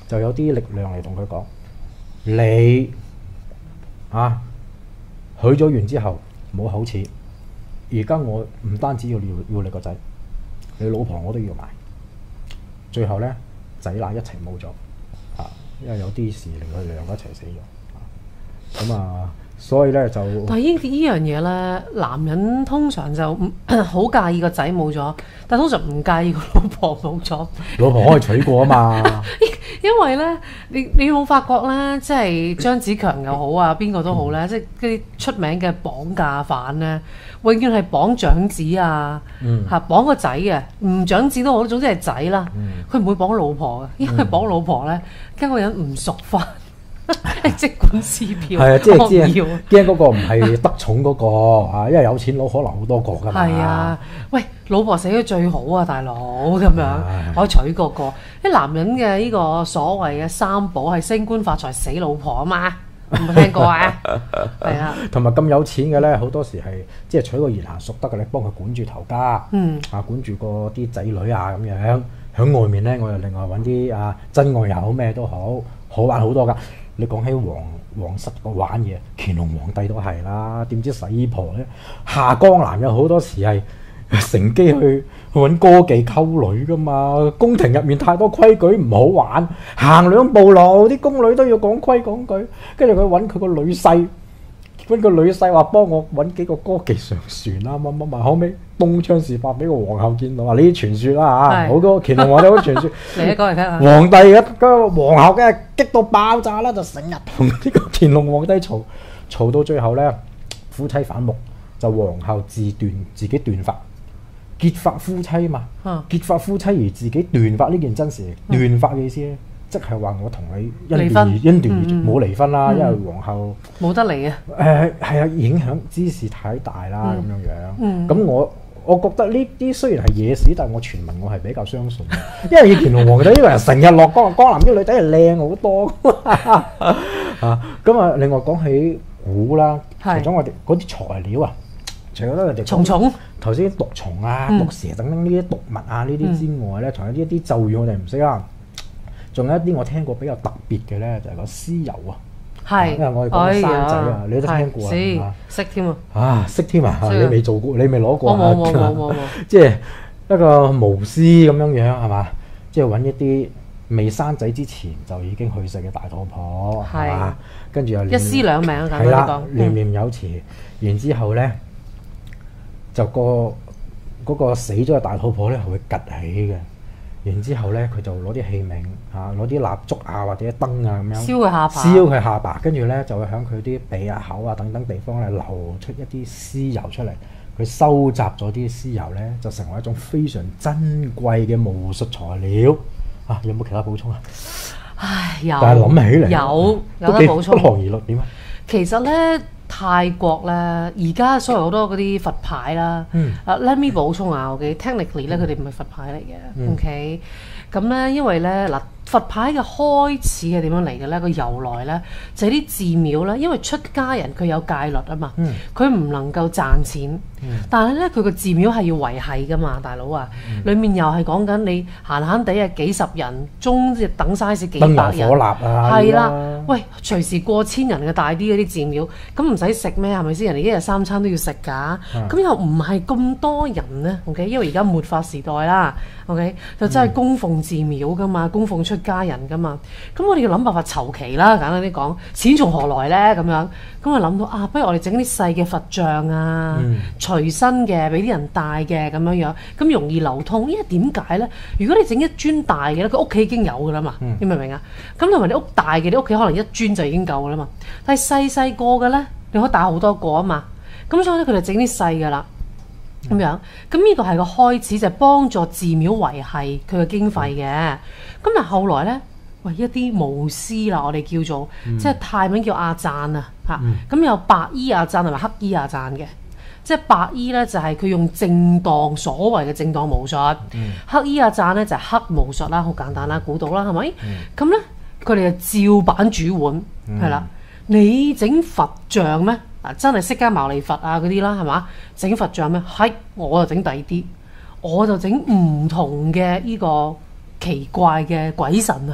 S1: 就有啲力量嚟同佢講：你啊許咗願之後冇口齒，而家我唔單止要要要你個仔，你老婆我都要埋。最後咧仔乸一齊冇咗啊，因為有啲事令佢哋兩個一齊死咗。咁啊，所以咧就
S2: 但係呢呢樣嘢咧，男人通常就唔好介意個仔冇咗，但係通常唔介意個老婆冇咗。
S1: 老婆可以娶過啊嘛。
S2: 因為咧，你你有冇發覺咧，即係張子強又好啊，邊個都好咧，即係嗰啲出名嘅綁架犯咧，永遠係綁長子啊，嚇、
S1: 嗯、
S2: 綁個仔嘅，唔長子都好，總之係仔啦。佢唔、嗯、會綁老婆嘅，因為綁老婆咧，跟個人唔熟翻。即管撕票，
S1: 係啊，即係驚
S2: 驚
S1: 驚嗰個唔係得寵嗰個啊，因為有錢佬可能好多個㗎嘛。
S2: 係啊，喂，老婆死咗最好啊，大佬咁樣可以娶個個。啲男人嘅呢個所謂嘅三寶係升官發財死老婆啊嘛，有冇聽過啊？係啊，
S1: 同埋咁有錢嘅咧，好多時係即係娶個賢閒淑德嘅咧，幫佢管住頭家，
S2: 嗯
S1: 啊管住個啲仔女啊咁樣。喺外面咧，我又另外揾啲啊真愛又好咩都好，好玩好多㗎。你講起皇皇室個玩嘢，乾隆皇帝都係啦。點知洗衣婆咧下江南有好多時係乘機去去揾歌妓溝女噶嘛。宮廷入面太多規矩唔好玩，行兩步路啲宮女都要講規講矩。跟住佢揾佢個女婿，揾個女婿話幫我揾幾個歌妓上船啦，乜乜乜。後尾東窗事發俾個皇后見到，話呢啲傳說啦嚇，好多乾隆皇帝嗰啲傳說。
S2: 嚟一講嚟聽下。
S1: 皇帝嘅個皇后嘅激到爆炸啦，就成日同呢個乾隆皇帝嘈，嘈到最後咧夫妻反目，就皇后自斷自己斷髮，結髮夫妻嘛，
S2: 嗯、
S1: 結髮夫妻而自己斷髮呢件真事，斷髮嘅意思咧，即係話我同你因斷而因斷而冇離婚啦，嗯、因為皇后
S2: 冇得離啊。
S1: 誒係啊，影響之事太大啦咁樣樣，咁、
S2: 嗯、我。
S1: 我覺得呢啲雖然係野史，但係我傳聞我係比較相信，因為以乾隆皇帝呢個人成日落江，江南啲女仔係靚好多啊！咁啊，另外講起鼓啦，除咗我哋嗰啲材料啊，除咗我哋
S2: 蟲蟲
S1: 頭先毒蟲啊、毒蛇等等呢啲毒物啊呢啲之外咧，仲、嗯、有呢啲咒語我哋唔識啦，仲有一啲我聽過比較特別嘅咧，就係、是、個屍油啊。係，因為我哋講生仔啊，你都聽過啊，
S2: 識添啊，
S1: 啊識添啊，你未做過，你未攞過啊，
S2: 冇冇冇冇冇，
S1: 即係一個巫師咁樣樣係嘛，即係揾一啲未生仔之前就已經去世嘅大肚婆係嘛，跟住又
S2: 一屍兩命啊，簡單
S1: 啲講，念念有詞，然之後咧就個嗰個死咗嘅大肚婆咧係會趌起嘅。然之後咧，佢就攞啲器皿嚇，攞啲蠟燭啊或者燈啊咁樣
S2: 燒佢下巴，
S1: 燒佢下巴，跟住咧就會喺佢啲鼻啊、口啊等等地方咧流出一啲屍油出嚟。佢收集咗啲屍油咧，就成為一種非常珍貴嘅巫術材料。啊，有冇其他補充啊？
S2: 唉，有。
S1: 但係諗起嚟
S2: 有有得補充。
S1: 不寒而栗點啊？
S2: 其實咧，泰國咧，而家所謂好多嗰啲佛牌啦，
S1: 嗯、
S2: 啊 let me 補充下，OK，technically 咧，佢哋唔係佛牌嚟嘅、嗯、，OK，咁咧，因為咧嗱，佛牌嘅開始係點樣嚟嘅咧？個由來咧就係、是、啲寺廟咧，因為出家人佢有戒律啊嘛，佢唔、嗯、能夠賺錢，嗯、但係咧佢個寺廟係要維繫噶嘛，大佬啊，嗯、裡面又係講緊你閒閒地啊幾十人，中即等 size 幾百人，
S1: 燈油火蠟啊，
S2: 係啦，喂，隨時過千人嘅大啲嗰啲寺廟，咁唔使食咩？係咪先？人哋一日三餐都要食㗎，咁、嗯、又唔係咁多人咧，OK？因為而家末法時代啦 ，OK？就真係供奉寺廟㗎嘛，供奉出家人㗎嘛，咁我哋要諗辦法籌期啦，簡單啲講，錢從何來咧？咁樣，咁我諗到啊，不如我哋整啲細嘅佛像啊，嗯、隨身嘅，俾啲人帶嘅咁樣樣，咁容易流通。因為點解咧？如果你整一磚大嘅咧，佢屋企已經有㗎啦嘛，嗯、你明唔明啊？咁同埋你屋大嘅，你屋企可能一磚就已經夠㗎啦嘛。但係細細個嘅咧，你可以帶好多個啊嘛。咁所以咧，佢哋整啲細㗎啦。咁樣，咁呢個係個開始，就係、是、幫助寺廟維係佢嘅經費嘅。咁但後來咧，喂一啲巫師啦，我哋叫做，嗯、即係泰文叫阿贊啊，嚇、嗯。咁有白衣阿贊同埋黑衣阿贊嘅。即係白衣咧，就係、是、佢用正當所謂嘅正當巫術；嗯、黑衣阿贊咧就係、是、黑巫術啦，好簡單啦，估到啦，係咪？咁咧、嗯，佢哋就照版煮碗，係啦、嗯。你整佛像咩？嗱，真係釋迦牟尼佛啊嗰啲啦，係嘛？整佛像咩？係，我就整第二啲，我就整唔同嘅呢個奇怪嘅鬼神啊，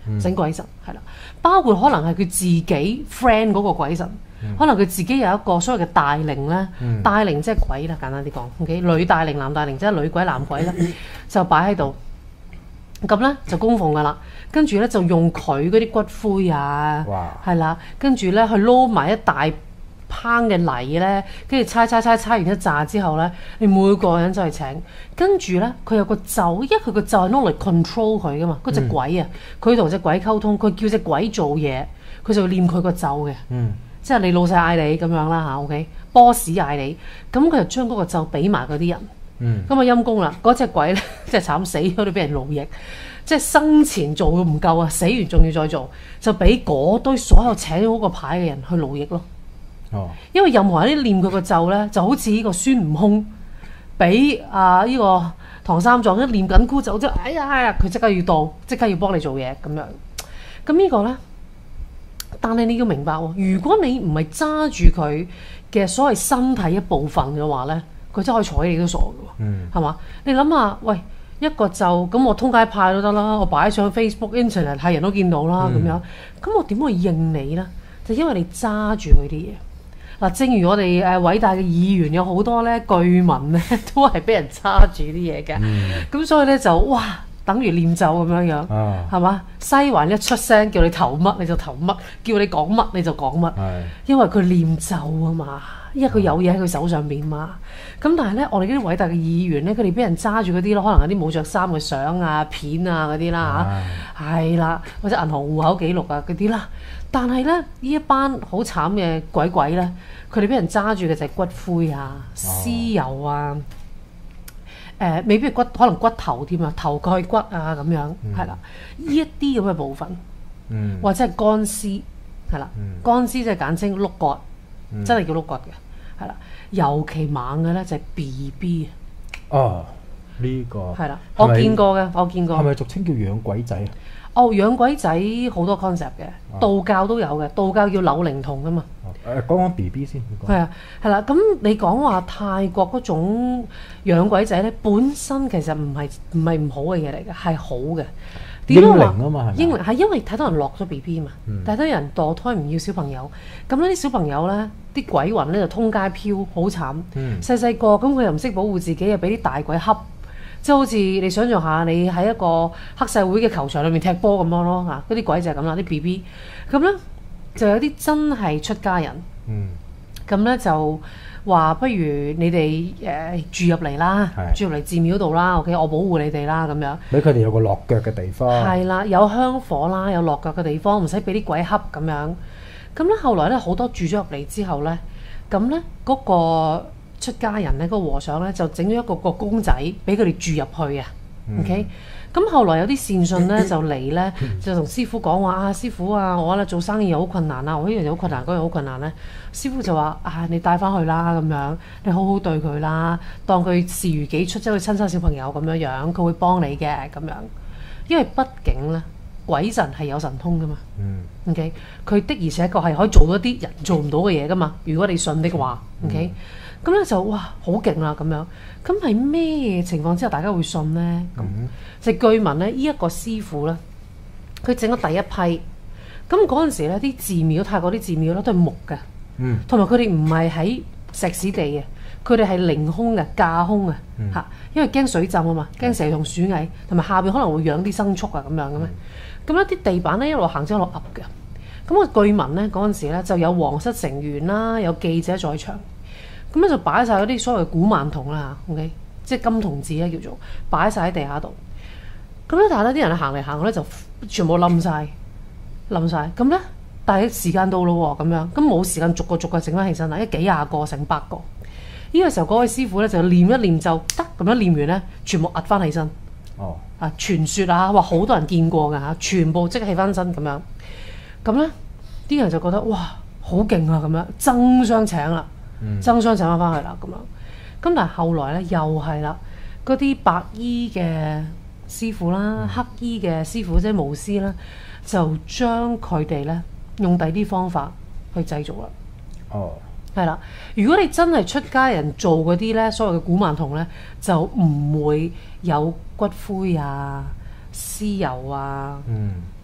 S2: 整鬼神係啦，包括可能係佢自己 friend 嗰個鬼神，嗯、可能佢自己有一個所謂嘅大靈咧，嗯、大靈即係鬼啦，簡單啲講 ，OK， 女大靈、男大靈即係女鬼、男鬼咧，就擺喺度，咁咧就供奉噶啦，跟住咧就用佢嗰啲骨灰啊，係啦，跟住咧去撈埋一大烹嘅泥咧，跟住猜猜猜猜完一紮之後咧，你每個人就去請，跟住咧佢有個咒，因為佢個咒係攞嚟 control 佢噶嘛，嗰隻鬼啊，佢同隻鬼溝通，佢叫隻鬼做嘢，佢就會念佢個咒嘅，嗯，即係你老細嗌你咁樣啦嚇 ，OK，boss 嗌你，咁佢就將嗰個咒俾埋嗰啲人，嗯，咁啊陰公啦，嗰隻鬼咧即係慘死咗，都俾人奴役，即係生前做唔夠啊，死完仲要再做，就俾嗰堆所有請咗嗰個牌嘅人去奴役咯。哦，因為任何人啲念佢個咒咧，就好似呢個孫悟空俾啊呢個唐三藏一念緊箍咒之後，哎呀哎呀，佢即刻要到，即刻要幫你做嘢咁樣。咁呢個咧，但係你要明白喎，如果你唔係揸住佢嘅所謂身體一部分嘅話咧，佢真係可以睬你都傻嘅喎，嗯，係嘛？你諗下，喂，一個咒咁我通街派都得啦，我擺上 Facebook、Internet 係人都見到啦，咁、嗯、樣，咁我點會應你咧？就因為你揸住佢啲嘢。嗱，正如我哋誒偉大嘅議員有好多咧據聞咧，都係俾人揸住啲嘢嘅，咁、嗯、所以咧就哇，等於念咒咁樣樣，係嘛、啊？西環一出聲叫你投乜你就投乜，叫你講乜你就講乜，是因為佢念咒啊嘛，因為佢有嘢喺佢手上邊嘛。咁、嗯、但係咧，我哋嗰啲偉大嘅議員咧，佢哋俾人揸住嗰啲咯，可能有啲冇着衫嘅相啊、片啊嗰啲啦嚇，係啦是，或者銀行戶口記錄啊嗰啲啦。但係咧，呢一班好慘嘅鬼鬼咧，佢哋俾人揸住嘅就係骨灰啊、屍油啊，誒、哦呃、未必係骨，可能骨頭添啊、頭蓋骨啊咁樣，係啦、嗯，呢一啲咁嘅部分，嗯、或者係乾屍，係啦，嗯、乾屍即係簡稱碌角，嗯、真係叫碌角嘅，係啦，尤其猛嘅咧就係 B B 啊，
S1: 哦，呢、呢個
S2: 係啦，我見過嘅，我見過，
S1: 係咪俗稱叫養鬼仔啊？
S2: 哦，養鬼仔好多 concept 嘅，道教都有嘅，道教叫扭靈童噶嘛。
S1: 誒，講講 B B 先。
S2: 係啊，係啦。咁你講話泰國嗰種養鬼仔咧，本身其實唔係唔係唔好嘅嘢嚟嘅，係好嘅。
S1: 英靈啊嘛，係
S2: 英靈係因為太多人落咗 B B 嘛，嗯、太多人墮胎唔要小朋友，咁呢啲小朋友咧，啲鬼魂咧就通街飄，好慘。細細個咁佢又唔識保護自己，又俾啲大鬼恰。即係好似你想象下，你喺一個黑社會嘅球場裏面踢波咁樣咯嚇，嗰啲鬼就係咁啦，啲 B B 咁咧就有啲真係出家人，咁咧、嗯、就話不如你哋誒、呃、住入嚟啦，的住入嚟寺廟度啦 ，OK， 我保護你哋啦咁樣，
S1: 俾佢哋有個落腳嘅地方，
S2: 係啦，有香火啦，有落腳嘅地方，唔使俾啲鬼恰咁樣。咁咧後來咧好多住咗入嚟之後咧，咁咧嗰個出家人咧，嗰、那個和尚咧就整咗一個個公仔俾佢哋住入去啊。嗯、OK，咁後來有啲善信咧就嚟咧，就同師傅講話啊，師傅啊，我咧做生意又好困難啊，我呢樣又好困難，嗰樣好困難咧。師傅就話啊，你帶翻去啦，咁樣你好好對佢啦，當佢視如己出，即係佢親生小朋友咁樣樣，佢會幫你嘅咁樣。因為畢竟咧，鬼神係有神通噶嘛。嗯、OK，佢的而且確係可以做到一啲人做唔到嘅嘢噶嘛。如果你信的話、嗯、，OK。咁咧就哇好勁啦咁樣，咁係咩情況之下大家會信咧？咁、嗯、就據聞咧，呢、這、一個師傅咧，佢整咗第一批，咁嗰陣時咧啲寺廟，泰國啲寺廟咧都係木嘅，同埋佢哋唔係喺石屎地嘅，佢哋係凌空嘅架空嘅嚇，嗯、因為驚水浸啊嘛，驚蛇同鼠蟻，同埋下邊可能會養啲牲畜啊咁樣嘅咩？咁咧啲地板咧一路行咗一路噏嘅，咁個據聞咧嗰陣時咧就有皇室成員啦，有記者在場。咁咧就擺晒嗰啲所謂古曼童啦嚇 ，OK， 即係金童子咧叫做擺晒喺地下度。咁咧，但係咧啲人行嚟行去咧就全部冧晒，冧晒。咁咧，但係時間到咯喎，咁樣咁冇時間逐個逐個整翻起身啦，一幾廿個成百個。呢、這個時候嗰位師傅咧就念一念就得，咁樣念完咧，全部壓翻起身。哦，啊傳說啊，話好多人見過㗎嚇，全部即刻起翻身咁樣。咁咧，啲人就覺得哇好勁啊咁樣，爭相請啦。爭相請翻翻去啦咁樣，咁但係後來咧又係啦，嗰啲白衣嘅師傅啦、嗯、黑衣嘅師傅即係巫師啦，就將佢哋咧用第啲方法去製造啦。哦，係啦，如果你真係出家人做嗰啲咧，所謂嘅古曼童咧，就唔會有骨灰啊、屍油啊、嗯、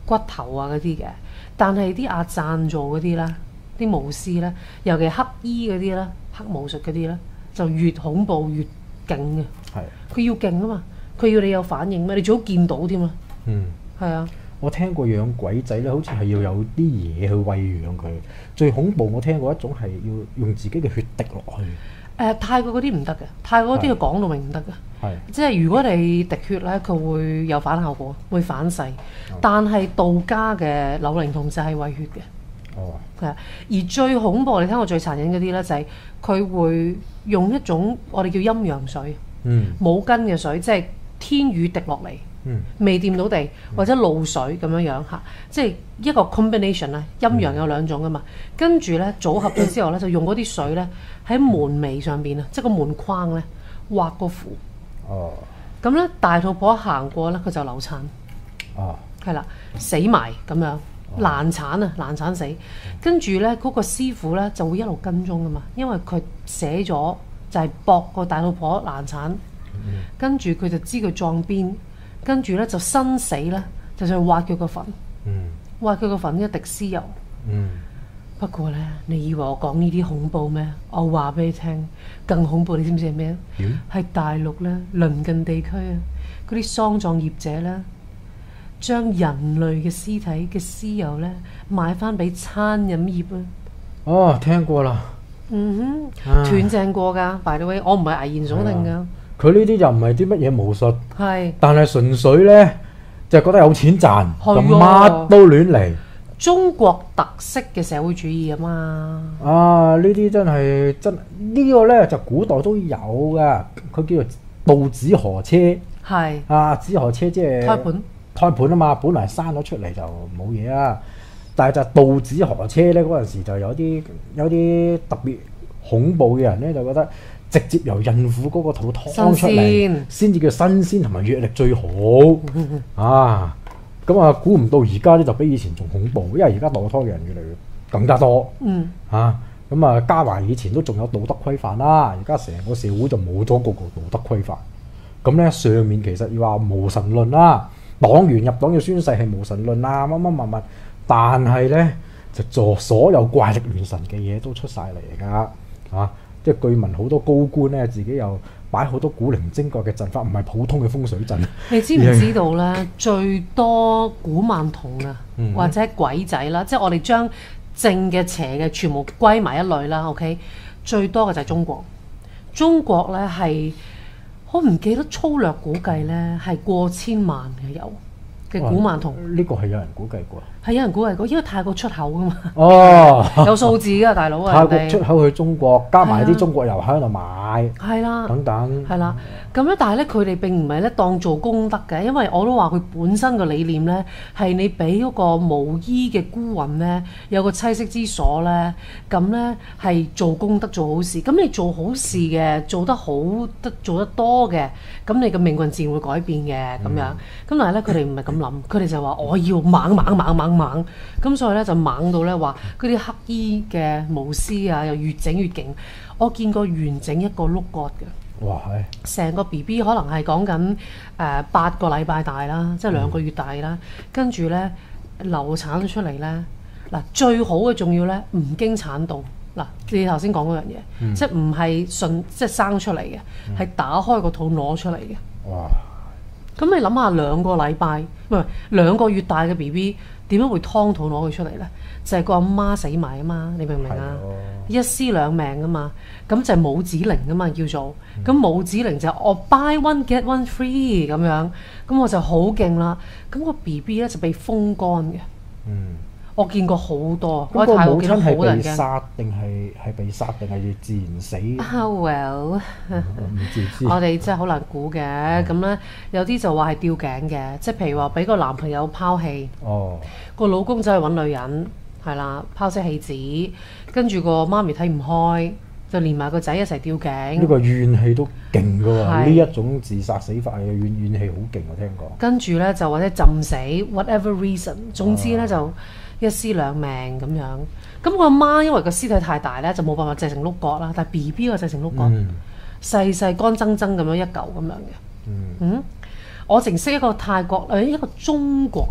S2: 骨頭啊嗰啲嘅。但係啲阿贊做嗰啲咧，啲巫師咧，尤其黑衣嗰啲咧，黑巫術嗰啲咧，就越恐怖越勁嘅。
S1: 係。
S2: 佢要勁啊嘛，佢要你有反應咩？你最好見到添啊。
S1: 嗯。
S2: 係啊。
S1: 我聽過養鬼仔咧，好似係要有啲嘢去餵養佢。最恐怖我聽過一種係要用自己嘅血滴落去。誒、
S2: 呃，泰國嗰啲唔得嘅，泰國嗰啲佢講到明唔得嘅。係。即係如果你滴血咧，佢會有反效果，會反噬。嗯、但係道家嘅扭靈童就係餵血嘅。哦。係啊，而最恐怖你聽過最殘忍嗰啲咧，就係、是、佢會用一種我哋叫陰陽水，嗯，冇根嘅水，即係天雨滴落嚟。嗯、未掂到地或者露水咁樣樣嚇，即係一個 combination 咧，陰陽有兩種噶嘛。跟住咧組合咗之後咧，就用嗰啲水咧喺門楣上邊啊，即係個門框咧畫個符。哦。咁咧大肚婆行過咧，佢就流產。哦。係啦，死埋咁樣，難產啊，難產死。跟住咧嗰個師傅咧就會一路跟蹤噶嘛，因為佢寫咗就係搏個大肚婆難產，嗯、跟住佢就知佢撞邊。跟住咧就生死咧，就去挖佢個墳，嗯、挖佢個墳一滴屍油。嗯、不過咧，你以為我講呢啲恐怖咩？我話俾你聽，更恐怖，你知唔知係咩啊？係、嗯、大陸咧鄰近地區啊，嗰啲喪葬業者咧，將人類嘅屍體嘅屍油咧賣翻俾餐飲業啊！
S1: 哦，聽過啦。
S2: 嗯哼，斷正過㗎。By the way，我唔係危言聳聽㗎。
S1: 佢呢啲就唔係啲乜嘢巫術，
S2: 係，
S1: 但係純粹咧就覺得有錢賺，就乜都亂嚟。
S2: 中國特色嘅社會主義啊嘛。
S1: 啊，呢啲真係真、這個、呢個咧就古代都有噶，佢叫做渡子河車。係。啊，子河車即係胎盤，胎盤啊嘛，本來生咗出嚟就冇嘢啊，但係就渡子河車咧嗰陣時就有啲有啲特別恐怖嘅人咧就覺得。直接由孕婦嗰個肚劏出嚟，先至叫新鮮同埋藥力最好啊！咁啊，估唔到而家咧就比以前仲恐怖，因為而家墮胎嘅人越嚟越更加多。嗯，啊，咁啊，加埋以前都仲有道德規範啦，而家成個社會就冇咗嗰個道德規範。咁咧上面其實要話無神論啦，黨員入黨要宣誓係無神論啦，乜乜乜乜，但係咧就做所有怪力亂神嘅嘢都出晒嚟㗎，啊！即係據聞好多高官咧，自己又擺好多古靈精怪嘅陣法，唔係普通嘅風水陣。
S2: 你知唔知道咧？最多古曼童啊，嗯、或者鬼仔啦，即係我哋將正嘅邪嘅全部歸埋一類啦。OK，最多嘅就係中國。中國咧係我唔記得粗略估計咧係過千萬嘅有嘅古曼童。
S1: 呢、這個係有人估計過。
S2: 係有人估計過，因為泰國出口噶嘛。
S1: 哦，
S2: 有數字噶大佬啊！
S1: 泰國出口去中國，加埋啲中國遊客喺度買，係啦，等等，
S2: 係啦。咁咧，但係咧，佢哋並唔係咧當做功德嘅，因為我都話佢本身個理念咧係你俾嗰個無依嘅孤魂咧有個棲息之所咧，咁咧係做功德做好事。咁你做好事嘅，做得好得做得多嘅，咁你嘅命運自然會改變嘅咁樣。咁但係咧，佢哋唔係咁諗，佢哋就話我要猛猛猛猛猛，咁所以咧就猛到咧話嗰啲黑衣嘅巫師啊，又越整越勁。我見過完整一個碌角嘅。哇！係成個 B B 可能係講緊誒八個禮拜大啦，即係兩個月大啦。跟住咧流產出嚟咧，嗱最好嘅仲要咧唔經產道。嗱，你頭先講嗰樣嘢，嗯、即係唔係順即係生出嚟嘅，係、嗯、打開個肚攞出嚟嘅。哇！咁你諗下兩個禮拜唔係兩個月大嘅 B B 點樣會劏肚攞佢出嚟咧？就係、是、個阿媽死埋啊嘛，你明唔明啊？一屍兩命啊嘛，咁就係母子靈啊嘛叫做，咁、嗯、母子靈就我 buy one get one free 咁樣，咁我就好勁啦。咁、那個 B B 咧就被風乾嘅，嗯，我見過好多。
S1: 咁個母親係被殺定係係被殺定係自然死
S2: ？Oh well，
S1: 唔知知。
S2: 我哋真係好難估嘅。咁咧、嗯、有啲就話係吊頸嘅，即係譬如話俾個男朋友拋棄，哦，個老公走去揾女人。係啦，拋妻棄子，跟住個媽咪睇唔開，就連埋個仔一齊吊頸。呢
S1: 個怨氣都勁㗎喎，呢一種自殺死法嘅怨怨氣好勁，我聽過。
S2: 跟住咧就或者浸死 ，whatever reason，總之咧、啊、就一屍兩命咁樣。咁個媽因為個屍體太大咧，就冇辦法製成碌角啦。但係 B B 個製成碌角，細細乾爭爭咁樣一嚿咁樣嘅。嗯，嗯，我淨識一個泰國誒一個中國啊。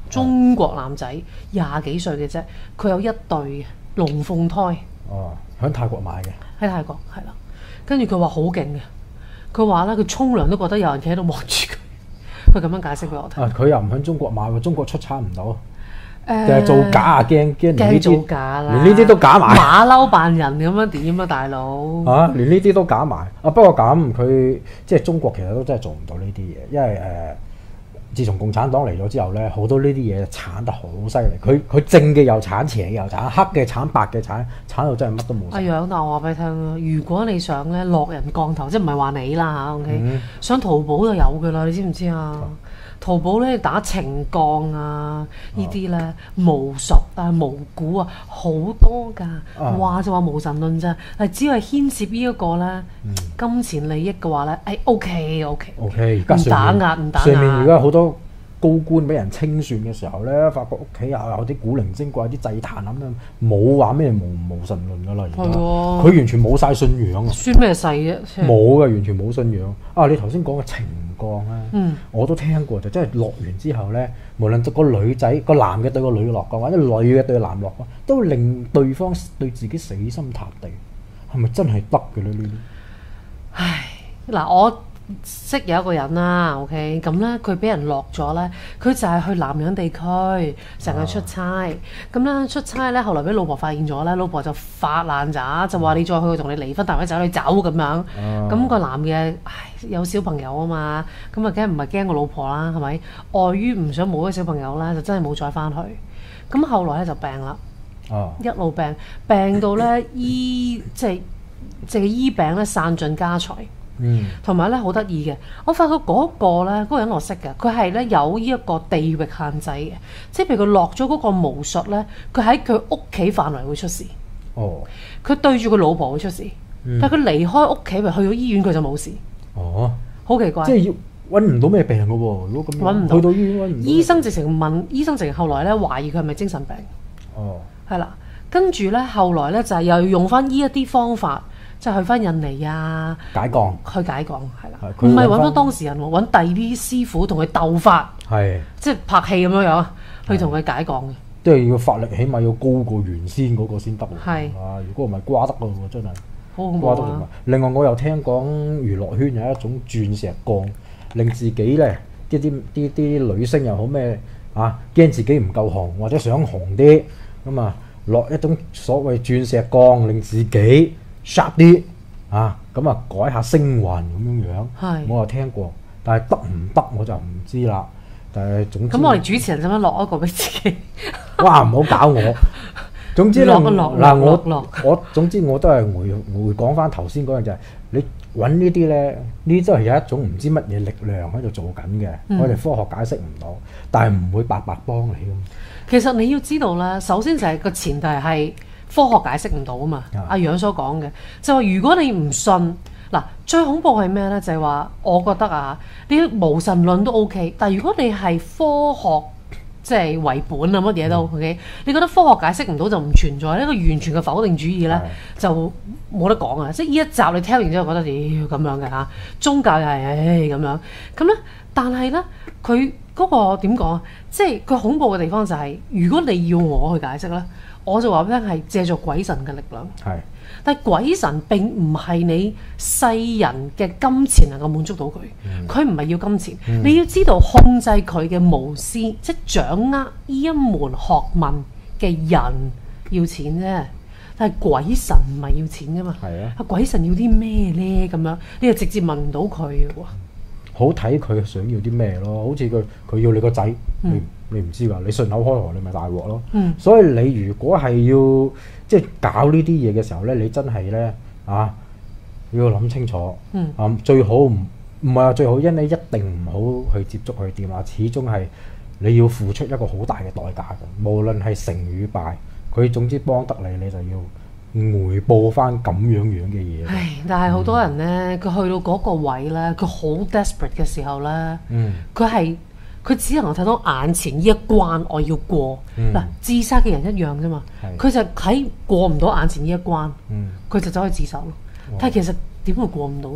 S2: 中國男仔廿幾歲嘅啫，佢有一對龍鳳胎。
S1: 哦，喺泰國買嘅。
S2: 喺泰國係啦，跟住佢話好勁嘅，佢話咧佢沖涼都覺得有人企喺度望住佢，佢咁樣解釋俾我聽。
S1: 啊，佢又唔喺中國買喎，中國出產唔到。
S2: 誒，
S1: 定係造假啊？驚驚連呢
S2: 造
S1: 啲
S2: 假啦，
S1: 連呢啲都假埋。
S2: 馬騮扮人咁樣點啊，大佬？
S1: 啊，連呢啲都假埋。啊，不過咁佢即係中國其實都真係做唔到呢啲嘢，因為誒、呃，自從共產黨嚟咗之後咧，好多呢啲嘢鏟得好犀利。佢佢正嘅又鏟，邪嘅又鏟，黑嘅鏟，白嘅鏟，鏟到真係乜都冇。
S2: 阿楊，但我話俾你聽啦，如果你想咧落人降頭，即係唔係話你啦嚇 ，OK？、嗯、上淘寶就有噶啦，你知唔知啊？嗯淘寶咧打情降啊，呢啲咧巫術啊、巫蠱啊好多㗎，話、啊、就話無神論啫。係只要係牽涉呢一個咧、嗯、金錢利益嘅話咧，誒、哎、OK OK
S1: OK，
S2: 唔打壓唔打壓。
S1: 上面而家好多高官俾人清算嘅時候咧，發覺屋企又有啲古靈精怪啲祭壇咁樣，冇話咩無無神論㗎啦。而家佢完全冇晒信仰啊！
S2: 算咩世啫？
S1: 冇嘅，完全冇信仰。啊，你頭先講嘅情降咧，嗯、我都聽過，就真係落完之後咧，無論個女仔個男嘅對個女落降，或者女嘅對男落降，都會令對方對自己死心塌地。係咪真係得嘅咧？呢啲？
S2: 唉，嗱我。識有一個人啦 ，OK，咁咧佢俾人落咗咧，佢就係去南洋地區成日出差，咁咧、啊、出差咧，後來俾老婆發現咗咧，老婆就發爛渣，就話你再去同你離婚，帶佢仔女走咁樣，咁、啊、個男嘅唉有小朋友啊嘛，咁啊梗係唔係驚個老婆啦，係咪？礙於唔想冇咗小朋友咧，就真係冇再翻去，咁後來咧就病啦，啊、一路病病到咧醫即係即係醫病咧散盡家財。嗯，同埋咧好得意嘅，我發覺嗰個咧嗰個人我識嘅，佢係咧有呢一個地域限制嘅，即係譬如佢落咗嗰個巫術咧，佢喺佢屋企範圍會出事。哦，佢對住佢老婆會出事，嗯、但係佢離開屋企，咪去到醫院佢就冇事。哦，好奇怪，
S1: 即係要揾唔到咩病嘅喎？如果咁樣，揾唔到，去到醫院揾唔到。
S2: 醫生直情問，醫生直情後來咧懷疑佢係咪精神病。哦，係啦，跟住咧後來咧就係又要用翻呢一啲方法。即係去翻印尼啊，
S1: 解降，
S2: 去解降係啦，唔係揾翻當事人喎，揾第二啲師傅同佢鬥法，係即係拍戲咁樣樣，去同佢解降嘅。
S1: 即係要法力，起碼要高過原先嗰個先得喎。係啊，如果唔係瓜得嘅喎，真係
S2: 好恐怖啊！
S1: 另外我又聽講娛樂圈有一種鑽石降，令自己咧啲啲啲啲女星又好咩啊，驚自己唔夠紅或者想紅啲咁啊，落一種所謂鑽石降，令自己sharp 啲啊，咁啊改下星運咁樣樣，我又聽過，但係得唔得我就唔知啦。但係總之，
S2: 咁我哋主持人使唔使落一個俾自己？
S1: 哇！唔好搞我。總之咧，嗱我
S2: 我，
S1: 我總之我都係回回講翻頭先嗰樣就係、是，你揾呢啲咧，呢啲都係有一種唔知乜嘢力量喺度做緊嘅，嗯、我哋科學解釋唔到，但係唔會白白幫你咁。
S2: 其實你要知道啦，首先就係個前提係。科學解釋唔到啊嘛，阿楊所講嘅就係、是、如果你唔信嗱，最恐怖係咩咧？就係、是、話我覺得啊，你無神論都 OK，但係如果你係科學即係、就是、為本啊乜嘢都 OK，、嗯、你覺得科學解釋唔到就唔存在呢個完全嘅否定主義咧，的就冇得講啊！即係呢一集你聽完之後覺得咦咁樣嘅嚇，宗教又係唉咁樣咁咧，但係咧佢嗰個點講啊？即係佢恐怖嘅地方就係、是、如果你要我去解釋咧。我就話俾你聽係借助鬼神嘅力量，係，但係鬼神並唔係你世人嘅金錢能夠滿足到佢，佢唔係要金錢，嗯、你要知道控制佢嘅巫師，即係掌握呢一門學問嘅人要錢啫，但係鬼神唔係要錢噶嘛，係啊，鬼神要啲咩咧？咁樣你就直接問唔到佢嘅喎。
S1: 好睇佢想要啲咩咯？好似佢佢要你個仔，嗯、你你唔知㗎，你順口開河你咪大鑊咯。嗯、所以你如果係要即係搞呢啲嘢嘅時候咧，你真係咧啊要諗清楚。嗯、啊最好唔唔係話最好，因你一定唔好去接觸佢掂啊。始終係你要付出一個好大嘅代價嘅，無論係成與敗，佢總之幫得你，你就要回報翻咁樣樣嘅嘢。
S2: 唉，但係好多人咧，佢、嗯、去到嗰個位咧，佢好 desperate 嘅時候咧，佢係佢只能夠睇到眼前呢一關，我要過。嗱、嗯，自殺嘅人一樣啫嘛，佢是就喺過唔到眼前呢一關，佢、嗯、就走去自首咯。哇但係其實點會過唔到啫？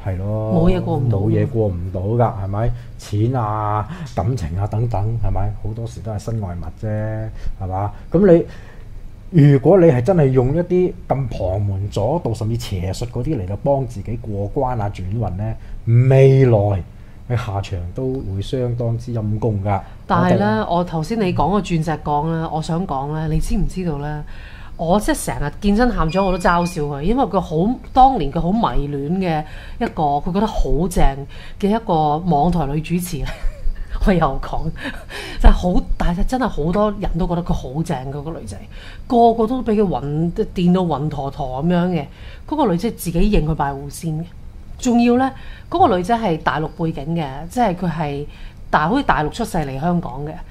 S1: 係咯，
S2: 冇嘢過唔到
S1: 冇嘢過唔到㗎，係咪？錢啊、感情啊等等，係咪？好多時都係身外物啫，係嘛？咁你如果你係真係用一啲咁旁門左道甚至邪術嗰啲嚟到幫自己過關啊轉運呢，未來你下場都會相當之陰功㗎。
S2: 但係咧，我頭先你講個鑽石鋼咧，我想講咧，你知唔知道咧？我即係成日見親探長我都嘲笑佢，因為佢好當年佢好迷戀嘅一個，佢覺得好正嘅一個網台女主持咧。我又講就係好，但係真係好多人都覺得佢好正嗰個女仔，個個都俾佢暈電到暈陀陀咁樣嘅。嗰個女仔自己認佢拜狐仙嘅，仲要咧嗰個女仔係大陸背景嘅，即係佢係大好似大陸出世嚟香港嘅，